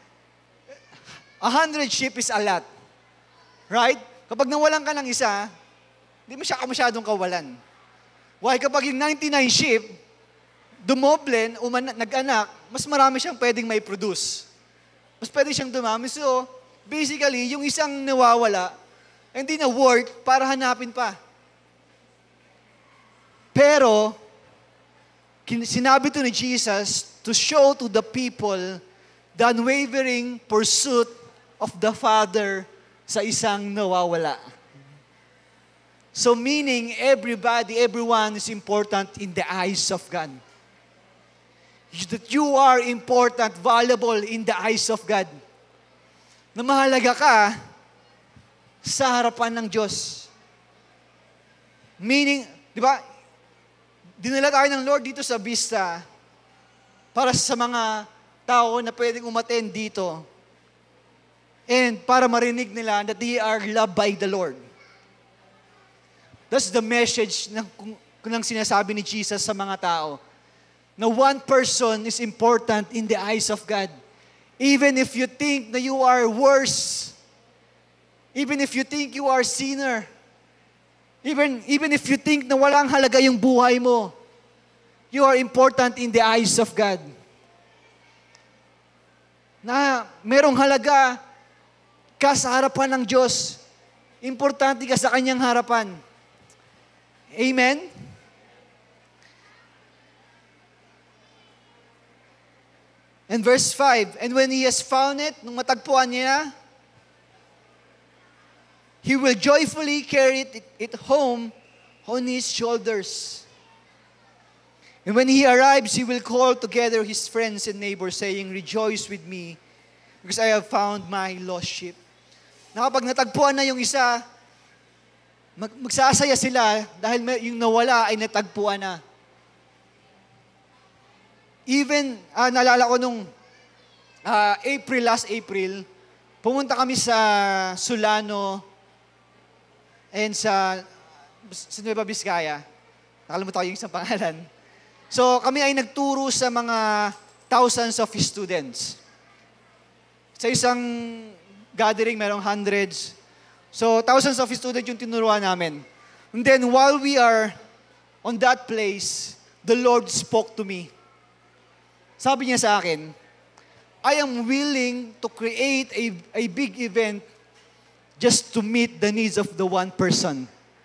A hundred sheep is a lot. Right? Kapag nawalan ka ng isa, hindi mo siya masyadong kawalan. Why? Kapag yung ninety-nine sheep, dumoble, uman, nag-anak, mas marami siyang pwedeng may produce. Mas pwede siyang dumami. So, basically, yung isang nawawala, hindi na worth para hanapin pa. Pero, sinabi to ni Jesus to show to the people the unwavering pursuit of the Father sa isang nawawala. So meaning, everybody, everyone is important in the eyes of God. That you are important, valuable in the eyes of God. Na mahalaga ka sa harapan ng Diyos. Meaning, di ba, dinala tayo ng Lord dito sa Vista para sa mga tao na pwedeng umattend dito and para marinig nila that they are loved by the Lord. That's the message na kung kung ang sinasabi ni Jesus sa mga tao. Na one person is important in the eyes of God. Even if you think na you are worse, even if you think you are sinner, even, even if you think na walang halaga yung buhay mo, you are important in the eyes of God. Na merong halaga ka sa harapan ng Diyos. Importante ka sa Kanyang harapan. Amen? And verse five, and when he has found it, nung matagpuan niya, he will joyfully carry it, it home on his shoulders. And when he arrives, he will call together his friends and neighbors, saying, "Rejoice with me, because I have found my lost sheep." Na kapag natagpuan na yung isa, mag- magsasaya sila dahil may- yung nawala ay natagpuan na. Even, ah, naalala ko nung ah, April, last April, pumunta kami sa Solano and sa, sa Nueva Vizcaya. Nakalimutan ko yung isang pangalan. So, kami ay nagturo sa mga thousands of students. Sa isang gathering, merong hundreds. So, thousands of students yung tinuruan namin. And then, while we are on that place, the Lord spoke to me. Sabi niya sa akin, I am willing to create a, a big event just to meet the needs of the one person.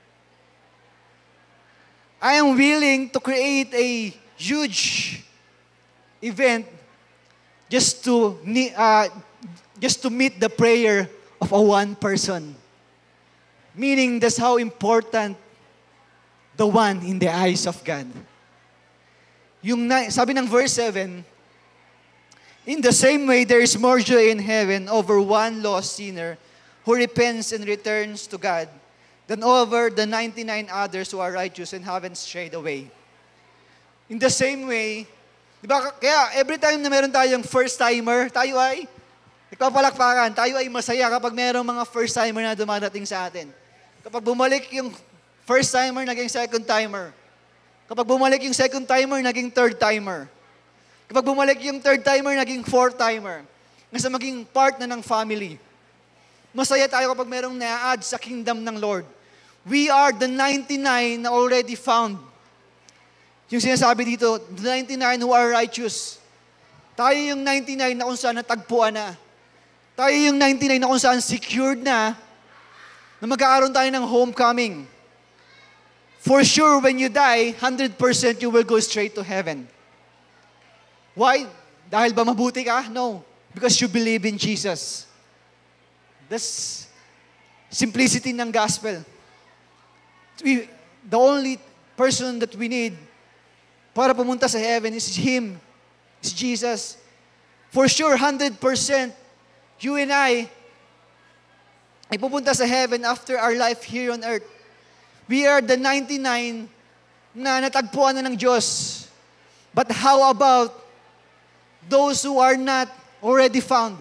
I am willing to create a huge event just to ne- uh, just to meet the prayer of a one person. Meaning that's how important the one in the eyes of God. Yung na, sabi ng verse seven, in the same way there is more joy in heaven over one lost sinner who repents and returns to God than over the ninety-nine others who are righteous and haven't strayed away. In the same way, di ba, kaya every time na meron tayong first-timer, tayo ay nagpapalakpakan, tayo ay masaya kapag merong mga first-timer na dumadating sa atin. Kapag bumalik yung first-timer, naging second-timer. Kapag bumalik yung second-timer, naging third-timer. Kapag bumalik yung third-timer, naging fourth-timer. Nasa maging part na ng family. Masaya tayo kapag merong na-add sa kingdom ng Lord. We are the ninety-nine na already found. Yung sinasabi dito, the ninety-nine who are righteous. Tayo yung ninety-nine na kung saan natagpuan na. Tayo yung ninety-nine na kung saan secured na, na magkakaroon tayo ng homecoming. For sure, when you die, one hundred percent you will go straight to heaven. Why? Dahil ba mabuti ka? No. Because you believe in Jesus. That's simplicity ng gospel. We, the only person that we need para pumunta sa heaven is Him. Is Jesus. For sure, one hundred percent, you and I, ay pupunta sa heaven after our life here on earth. We are the ninety-nine na natagpuan na ng Diyos. But how about those who are not already found?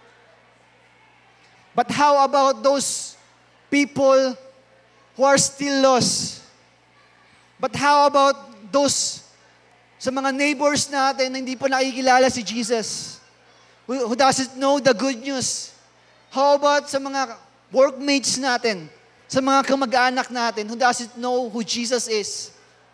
But how about those people who are still lost? But how about those sa mga neighbors natin na hindi pa nakikilala si Jesus? Who, who doesn't know the good news? How about sa mga workmates natin? Sa mga kamag-anak natin who doesn't know who Jesus is?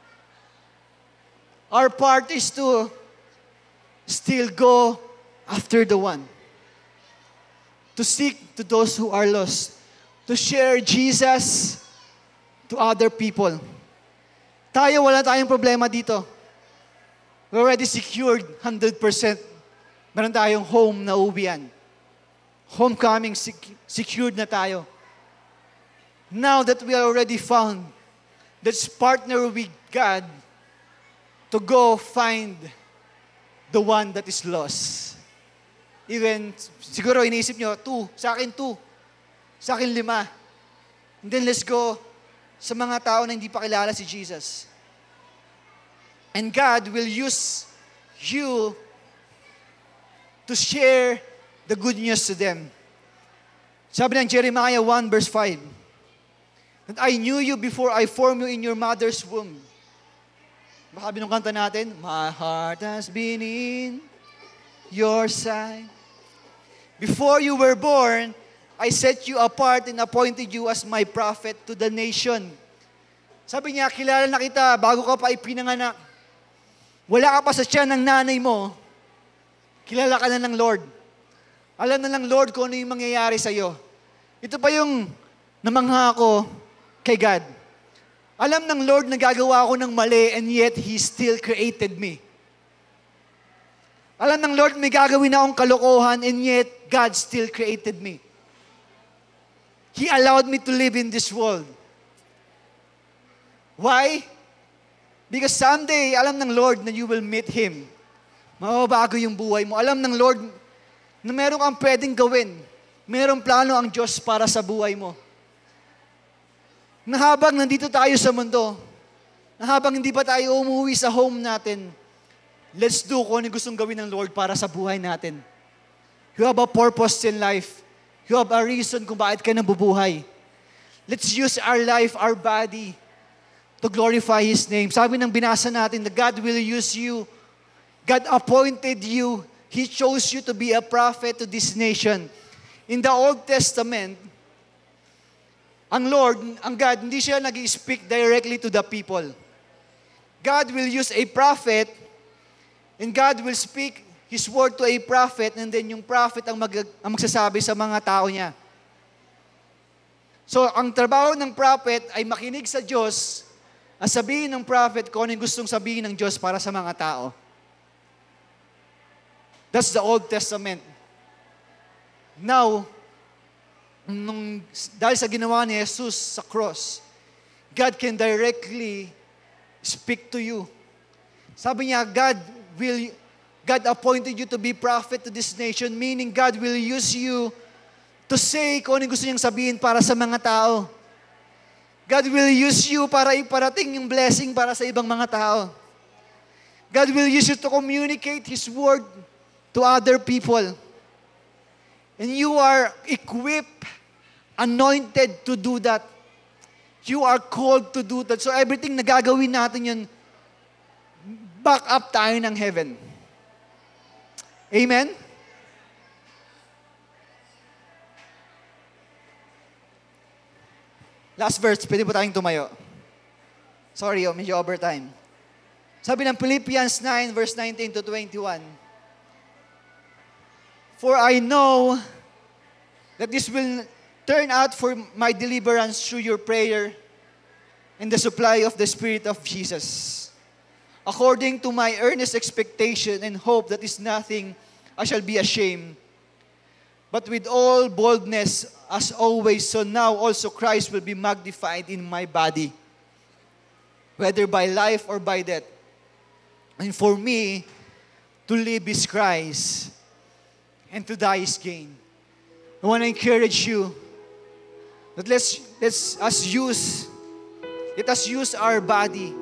Our part is to still go after the one. To seek to those who are lost. To share Jesus to other people. Tayo, wala tayong problema dito. We're already secured one hundred percent. Meron tayong home na uwian. Homecoming, sec- secured na tayo. Now that we are already found, let's partner with God to go find the one that is lost. Even, siguro iniisip nyo, two, sa akin two, sa akin lima. And then let's go sa mga tao na hindi pa kilala si Jesus. And God will use you to share the good news to them. Sabi ng Jeremiah one verse five, that I knew you before I formed you in your mother's womb. Baka binungkanta natin, my heart has been in your sight. Before you were born, I set you apart and appointed you as my prophet to the nation. Sabi niya, kilala na kita bago ka pa ipinanganak. Wala ka pa sa tiyan ng nanay mo, kilala ka na ng Lord. Alam na ng Lord kung ano yung mangyayari sa'yo. Ito pa yung namangha ko kay God. Alam ng Lord na gagawa ko ng mali and yet He still created me. Alam ng Lord may gagawin na akong kalokohan and yet God still created me. He allowed me to live in this world. Why? Because someday, alam ng Lord na you will meet Him. Mababago yung buhay mo. Alam ng Lord na meron kang pwedeng gawin. Merong plano ang Diyos para sa buhay mo. Na habang nandito tayo sa mundo, na habang hindi pa tayo umuwi sa home natin, let's do kung ano gustong gawin ng Lord para sa buhay natin. You have a purpose in life. You have a reason kung bakit ka nabubuhay. Let's use our life, our body, to glorify His name. Sabi ng binasa natin, that God will use you. God appointed you. He chose you to be a prophet to this nation. In the Old Testament, ang Lord, ang God, hindi siya nag-speak directly to the people. God will use a prophet, and God will speak His word to a prophet, and then yung prophet ang, mag, ang magsasabi sa mga tao niya. So, ang trabaho ng prophet ay makinig sa Diyos at sabihin ng prophet kung ano yung gustong sabihin ng Diyos para sa mga tao. That's the Old Testament. Now, nung, dahil sa ginawa ni Jesus sa cross, God can directly speak to you. Sabi niya, God will, God appointed you to be prophet to this nation, meaning God will use you to say kung ano gusto niyang sabihin para sa mga tao. God will use you para iparating yung blessing para sa ibang mga tao. God will use you to communicate His word to other people. And you are equipped, anointed to do that. You are called to do that. So everything na gagawin natin yun, back up tayo ng heaven. Amen? Last verse, pwede po tayong tumayo. Sorry, oh, medyo overtime. Sabi ng Philippians nine, verse nineteen to twenty-one, for I know that this will turn out for my deliverance through your prayer and the supply of the Spirit of Jesus. According to my earnest expectation and hope that is nothing, I shall be ashamed. But with all boldness, as always, so now also Christ will be magnified in my body, whether by life or by death. And for me, to live is Christ, and to die is gain. I want to encourage you that let's, let's us use, let us use our body,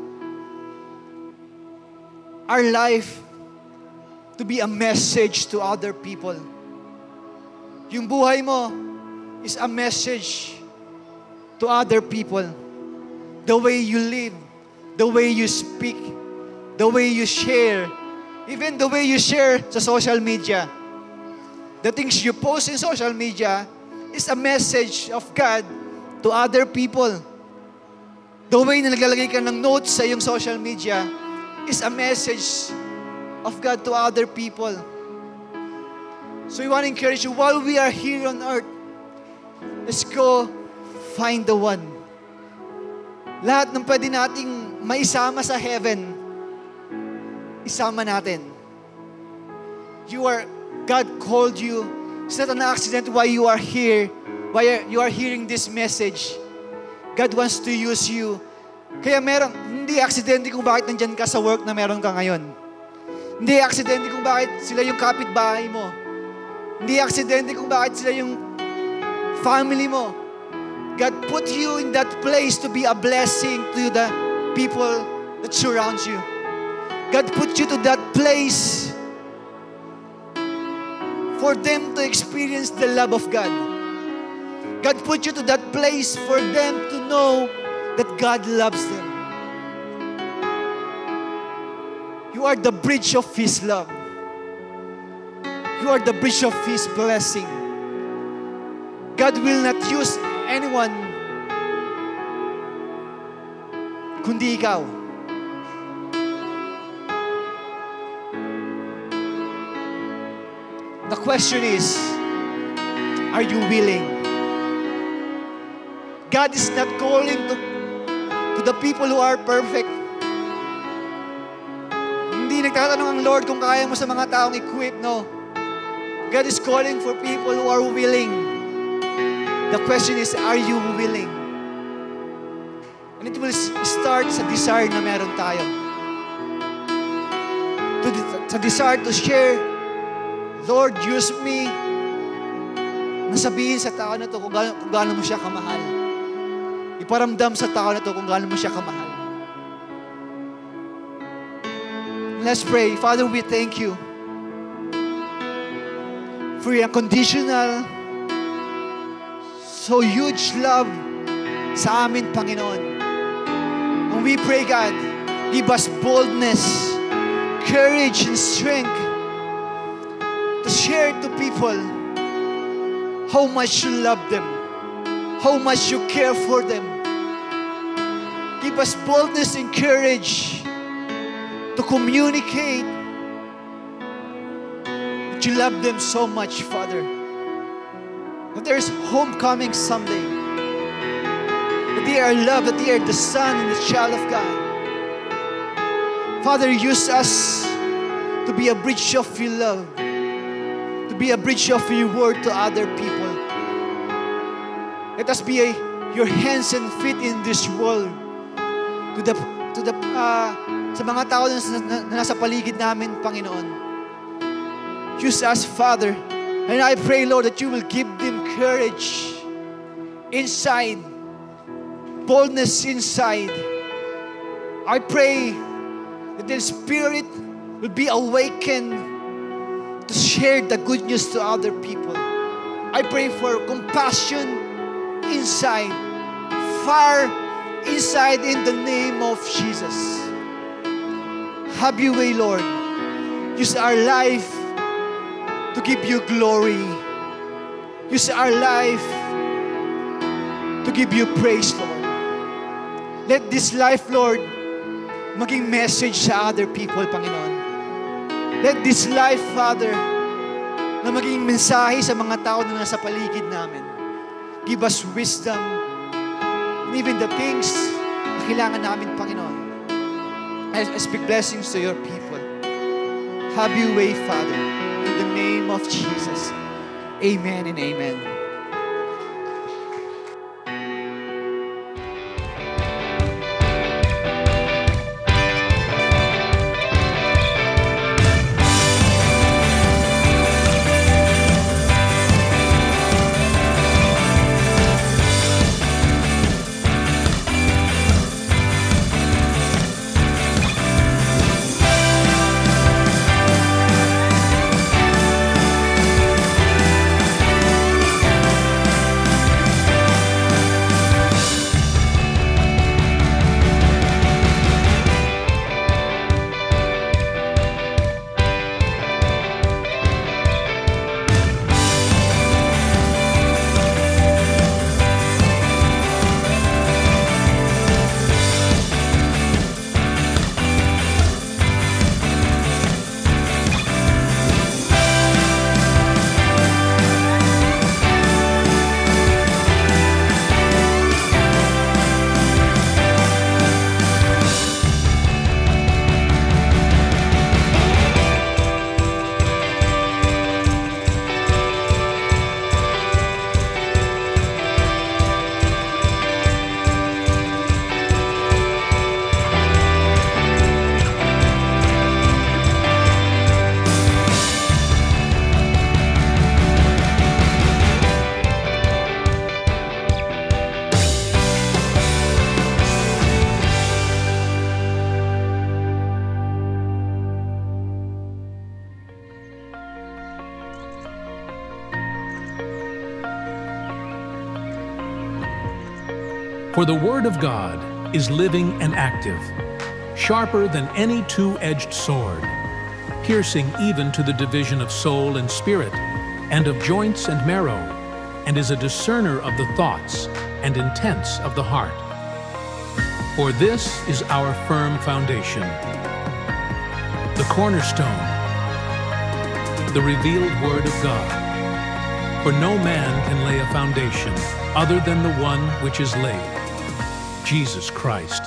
our life, to be a message to other people. Yung buhay mo is a message to other people. The way you live, the way you speak, the way you share, even the way you share sa social media. The things you post in social media is a message of God to other people. The way na naglalagay ka ng notes sa iyong social media is a message of God to other people. So we want to encourage you, while we are here on earth, let's go find the one. Lahat ng pwede nating maisama sa heaven, isama natin. You are, God called you. It's not an accident why you are here, why you are hearing this message. God wants to use you. Kaya meron, hindi aksidente kung bakit nandyan ka sa work na meron ka ngayon. Hindi aksidente kung bakit sila yung kapitbahay mo. Hindi aksidente kung bakit sila yung family mo. God put you in that place to be a blessing to the people that surround you. God put you to that place for them to experience the love of God. God put you to that place for them to know that God loves them. You are the bridge of His love. You are the bridge of His blessing. God will not use anyone kundi ikaw. The question is, are you willing? God is not calling to, to the people who are perfect. Hindi nagtatanong ang Lord kung kaya mo sa mga taong equip, no. God is calling for people who are willing. The question is, are you willing? And it will start sa desire na meron tayo. To, sa desire to share, Lord, use me. Nasabihin sa tao na to kung gaano, kung gaano mo siya kamahal. Iparamdam sa tao na to kung gaano mo siya kamahal. Let's pray. Father, we thank you for your unconditional, so huge love sa amin, Panginoon. And we pray, God, give us boldness, courage, and strength to share to people how much you love them, how much you care for them. Give us boldness and courage to communicate that you love them so much, Father. That there is homecoming someday. That they are loved, that they are the son and the child of God. Father, use us to be a bridge of your love, to be a bridge of your word to other people. Let us be a, your hands and feet in this world to the to the uh, sa mga tao na, na, na nasa paligid namin, Panginoon. Use us, Father. And I pray, Lord, that you will give them courage inside, boldness inside. I pray that their spirit will be awakened to share the good news to other people. I pray for compassion inside, far inside, in the name of Jesus. Have your way, Lord. Use our life to give you glory. Use our life to give you praise, Lord. Let this life, Lord, maging message sa other people, Panginoon. Let this life, Father, na maging mensahe sa mga tao na nasa paligid namin. Give us wisdom and even the things na kailangan namin, Panginoon. I speak blessings to your people. Have your way, Father, in the name of Jesus. Amen and amen. For the Word of God is living and active, sharper than any two-edged sword, piercing even to the division of soul and spirit, and of joints and marrow, and is a discerner of the thoughts and intents of the heart. For this is our firm foundation, the cornerstone, the revealed Word of God. For no man can lay a foundation other than the one which is laid, Jesus Christ.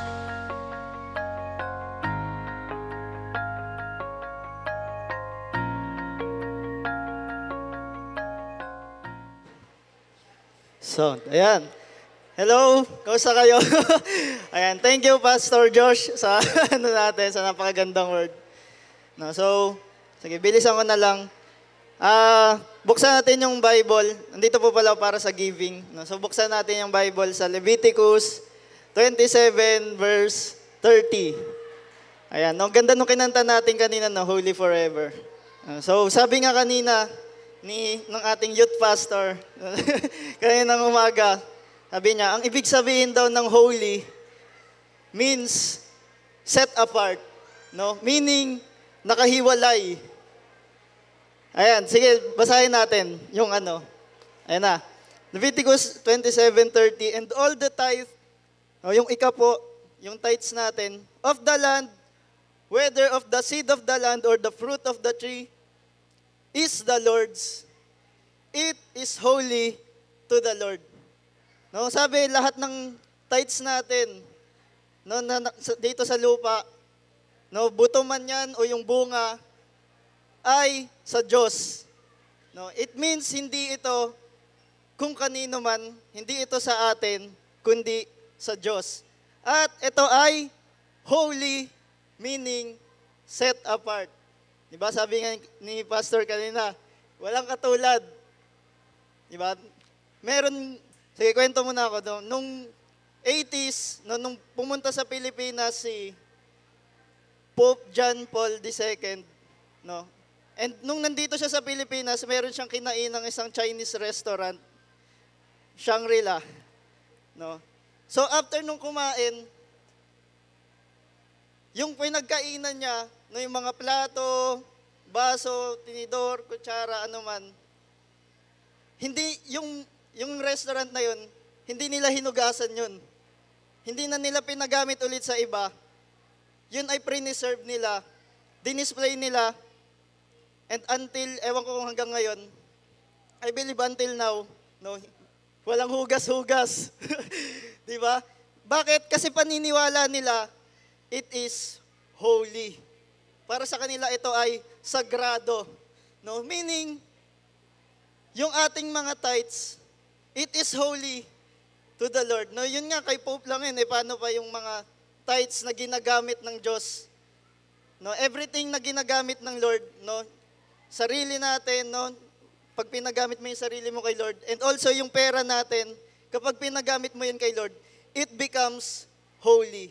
So, ayan. Hello, kamusta kayo? Ayan, thank you Pastor Josh sa ano natin, sa napakagandang word. No, so, sige, bilisan ko na lang. Ah, buksan natin yung Bible. Nandito po pala para sa giving. No, so, buksan natin yung Bible sa Leviticus twenty-seven verse thirty. Ayan, no, ganda nung kinanta natin kanina, no, Holy Forever. Uh, so, sabi nga kanina ni ng ating youth pastor kaninang umaga, sabi niya, ang ibig sabihin daw ng holy means set apart, no? Meaning nakahiwalay. Ayan, sige, basahin natin yung ano. Ayan na. Leviticus twenty-seven thirty, and all the tithe, no, yung ika po, yung tithes natin, of the land, whether of the seed of the land or the fruit of the tree, is the Lord's. It is holy to the Lord. No, sabi lahat ng tithes natin, no, na, na, dito sa lupa, no, buto man yan o yung bunga, ay sa Diyos. No, it means hindi ito kung kanino man, hindi ito sa atin, kundi sa Diyos. At ito ay holy, meaning set apart. Diba, sabi nga ni Pastor kanina, walang katulad. Diba? Meron, sige, kwento muna ako. No? Nung eighties, no, nung pumunta sa Pilipinas si Pope John Paul the Second, no? And nung nandito siya sa Pilipinas, meron siyang kinain ng isang Chinese restaurant, Shangri-La. No? So after nung kumain, yung pinagkainan niya, no, yung mga plato, baso, tinidor, kutsara, ano man, hindi, yung, yung restaurant na yun, hindi nila hinugasan yun. Hindi na nila pinagamit ulit sa iba. Yun ay pre-reserve nila, dinisplay nila, and until, ewan ko kung hanggang ngayon, I believe until now, no, walang hugas-hugas. Di ba? Bakit? Kasi paniniwala nila, it is holy. Para sa kanila ito ay sagrado. No? Meaning, yung ating mga tithes, it is holy to the Lord. No? Yun nga, kay Pope lang yun. Eh, paano pa yung mga tithes na ginagamit ng Diyos? No? Everything na ginagamit ng Lord, no? Sarili natin, no? Pag pinagamit mo yung sarili mo kay Lord, and also yung pera natin, kapag pinagamit mo yun kay Lord, it becomes holy.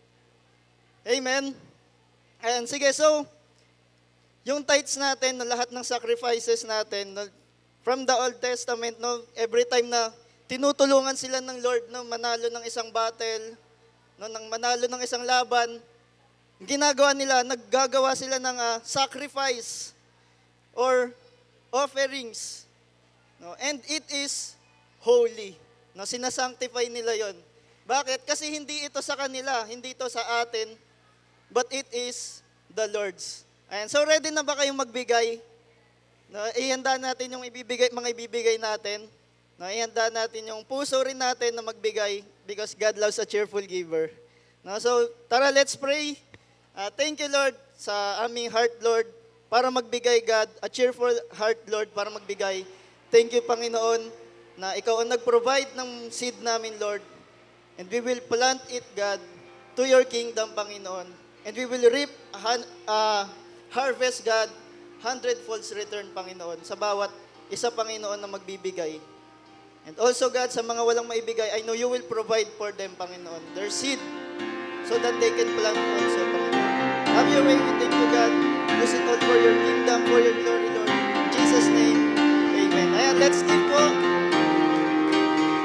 Amen? Ayan, sige, so, yung tithes natin, no, lahat ng sacrifices natin, no, from the Old Testament, no, every time na tinutulungan sila ng Lord, no, manalo ng isang battle, no, nang manalo ng isang laban, ginagawa nila, naggagawa sila ng uh, sacrifice or offerings. No, and it is holy. No, sinasanctify nila yon. Bakit? Kasi hindi ito sa kanila, hindi ito sa atin, but it is the Lord's. Ayan. So ready na ba kayong magbigay? No, ihanda natin yung ibibigay, mga ibibigay natin. No, ihanda natin yung puso rin natin na magbigay because God loves a cheerful giver. No, so tara, let's pray. Uh, thank you, Lord, sa aming heart, Lord, para magbigay, God, a cheerful heart, Lord, para magbigay. Thank you, Panginoon, na Ikaw ang nag-provide ng seed namin, Lord. And we will plant it, God, to your kingdom, Panginoon. And we will reap a uh, harvest, God, hundredfold return, Panginoon, sa bawat isa, Panginoon, na magbibigay. And also, God, sa mga walang maibigay, I know you will provide for them, Panginoon, their seed, so that they can plant also, Panginoon. Have your way, we thank you, God. Use it all for your kingdom, for your glory, Lord. In Jesus' name, amen. Ayan, let's give po.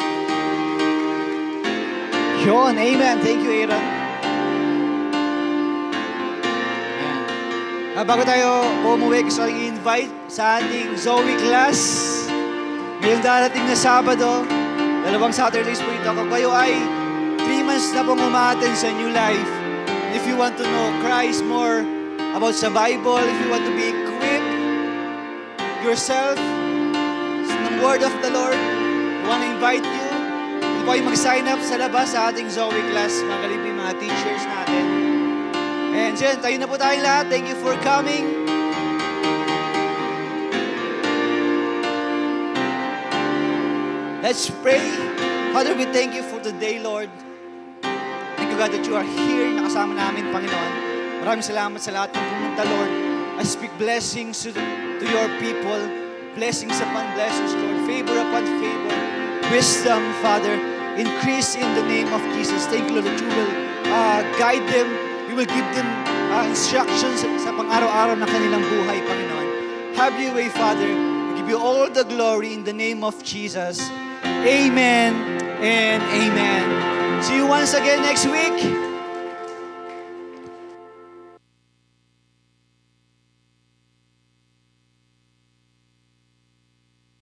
Yun, amen. Thank you, Aaron. Ah, bago tayo umuwi, gusto ko i-invite sa ating Zoe class. Ngayong darating na Sabado, dalawang Saturdays po ito. Kung kayo ay three months na pong umaten sa New Life, if you want to know Christ more about sa Bible, if you want to be equipped yourself ng Word of the Lord, I want to invite you. Kung kayo mag-sign up sa labas sa ating Zoe class, mga kalibing mga teachers natin. And dyan, tayo na po tayong lahat. Thank you for coming. Let's pray. Father, we thank you for today, Lord. Thank you, God, that you are here. Nakasama namin, Panginoon. Maraming salamat sa lahat ng pumunta, Lord. I speak blessings to, to your people. Blessings upon blessings, Lord. Favor upon favor. Wisdom, Father. Increase in the name of Jesus. Thank you, Lord, that you will uh, guide them. You will give them uh, instructions sa pang-araw-araw na kanilang buhay, Panginoon. Have your way, Father. We give you all the glory in the name of Jesus. Amen and amen. See you once again next week.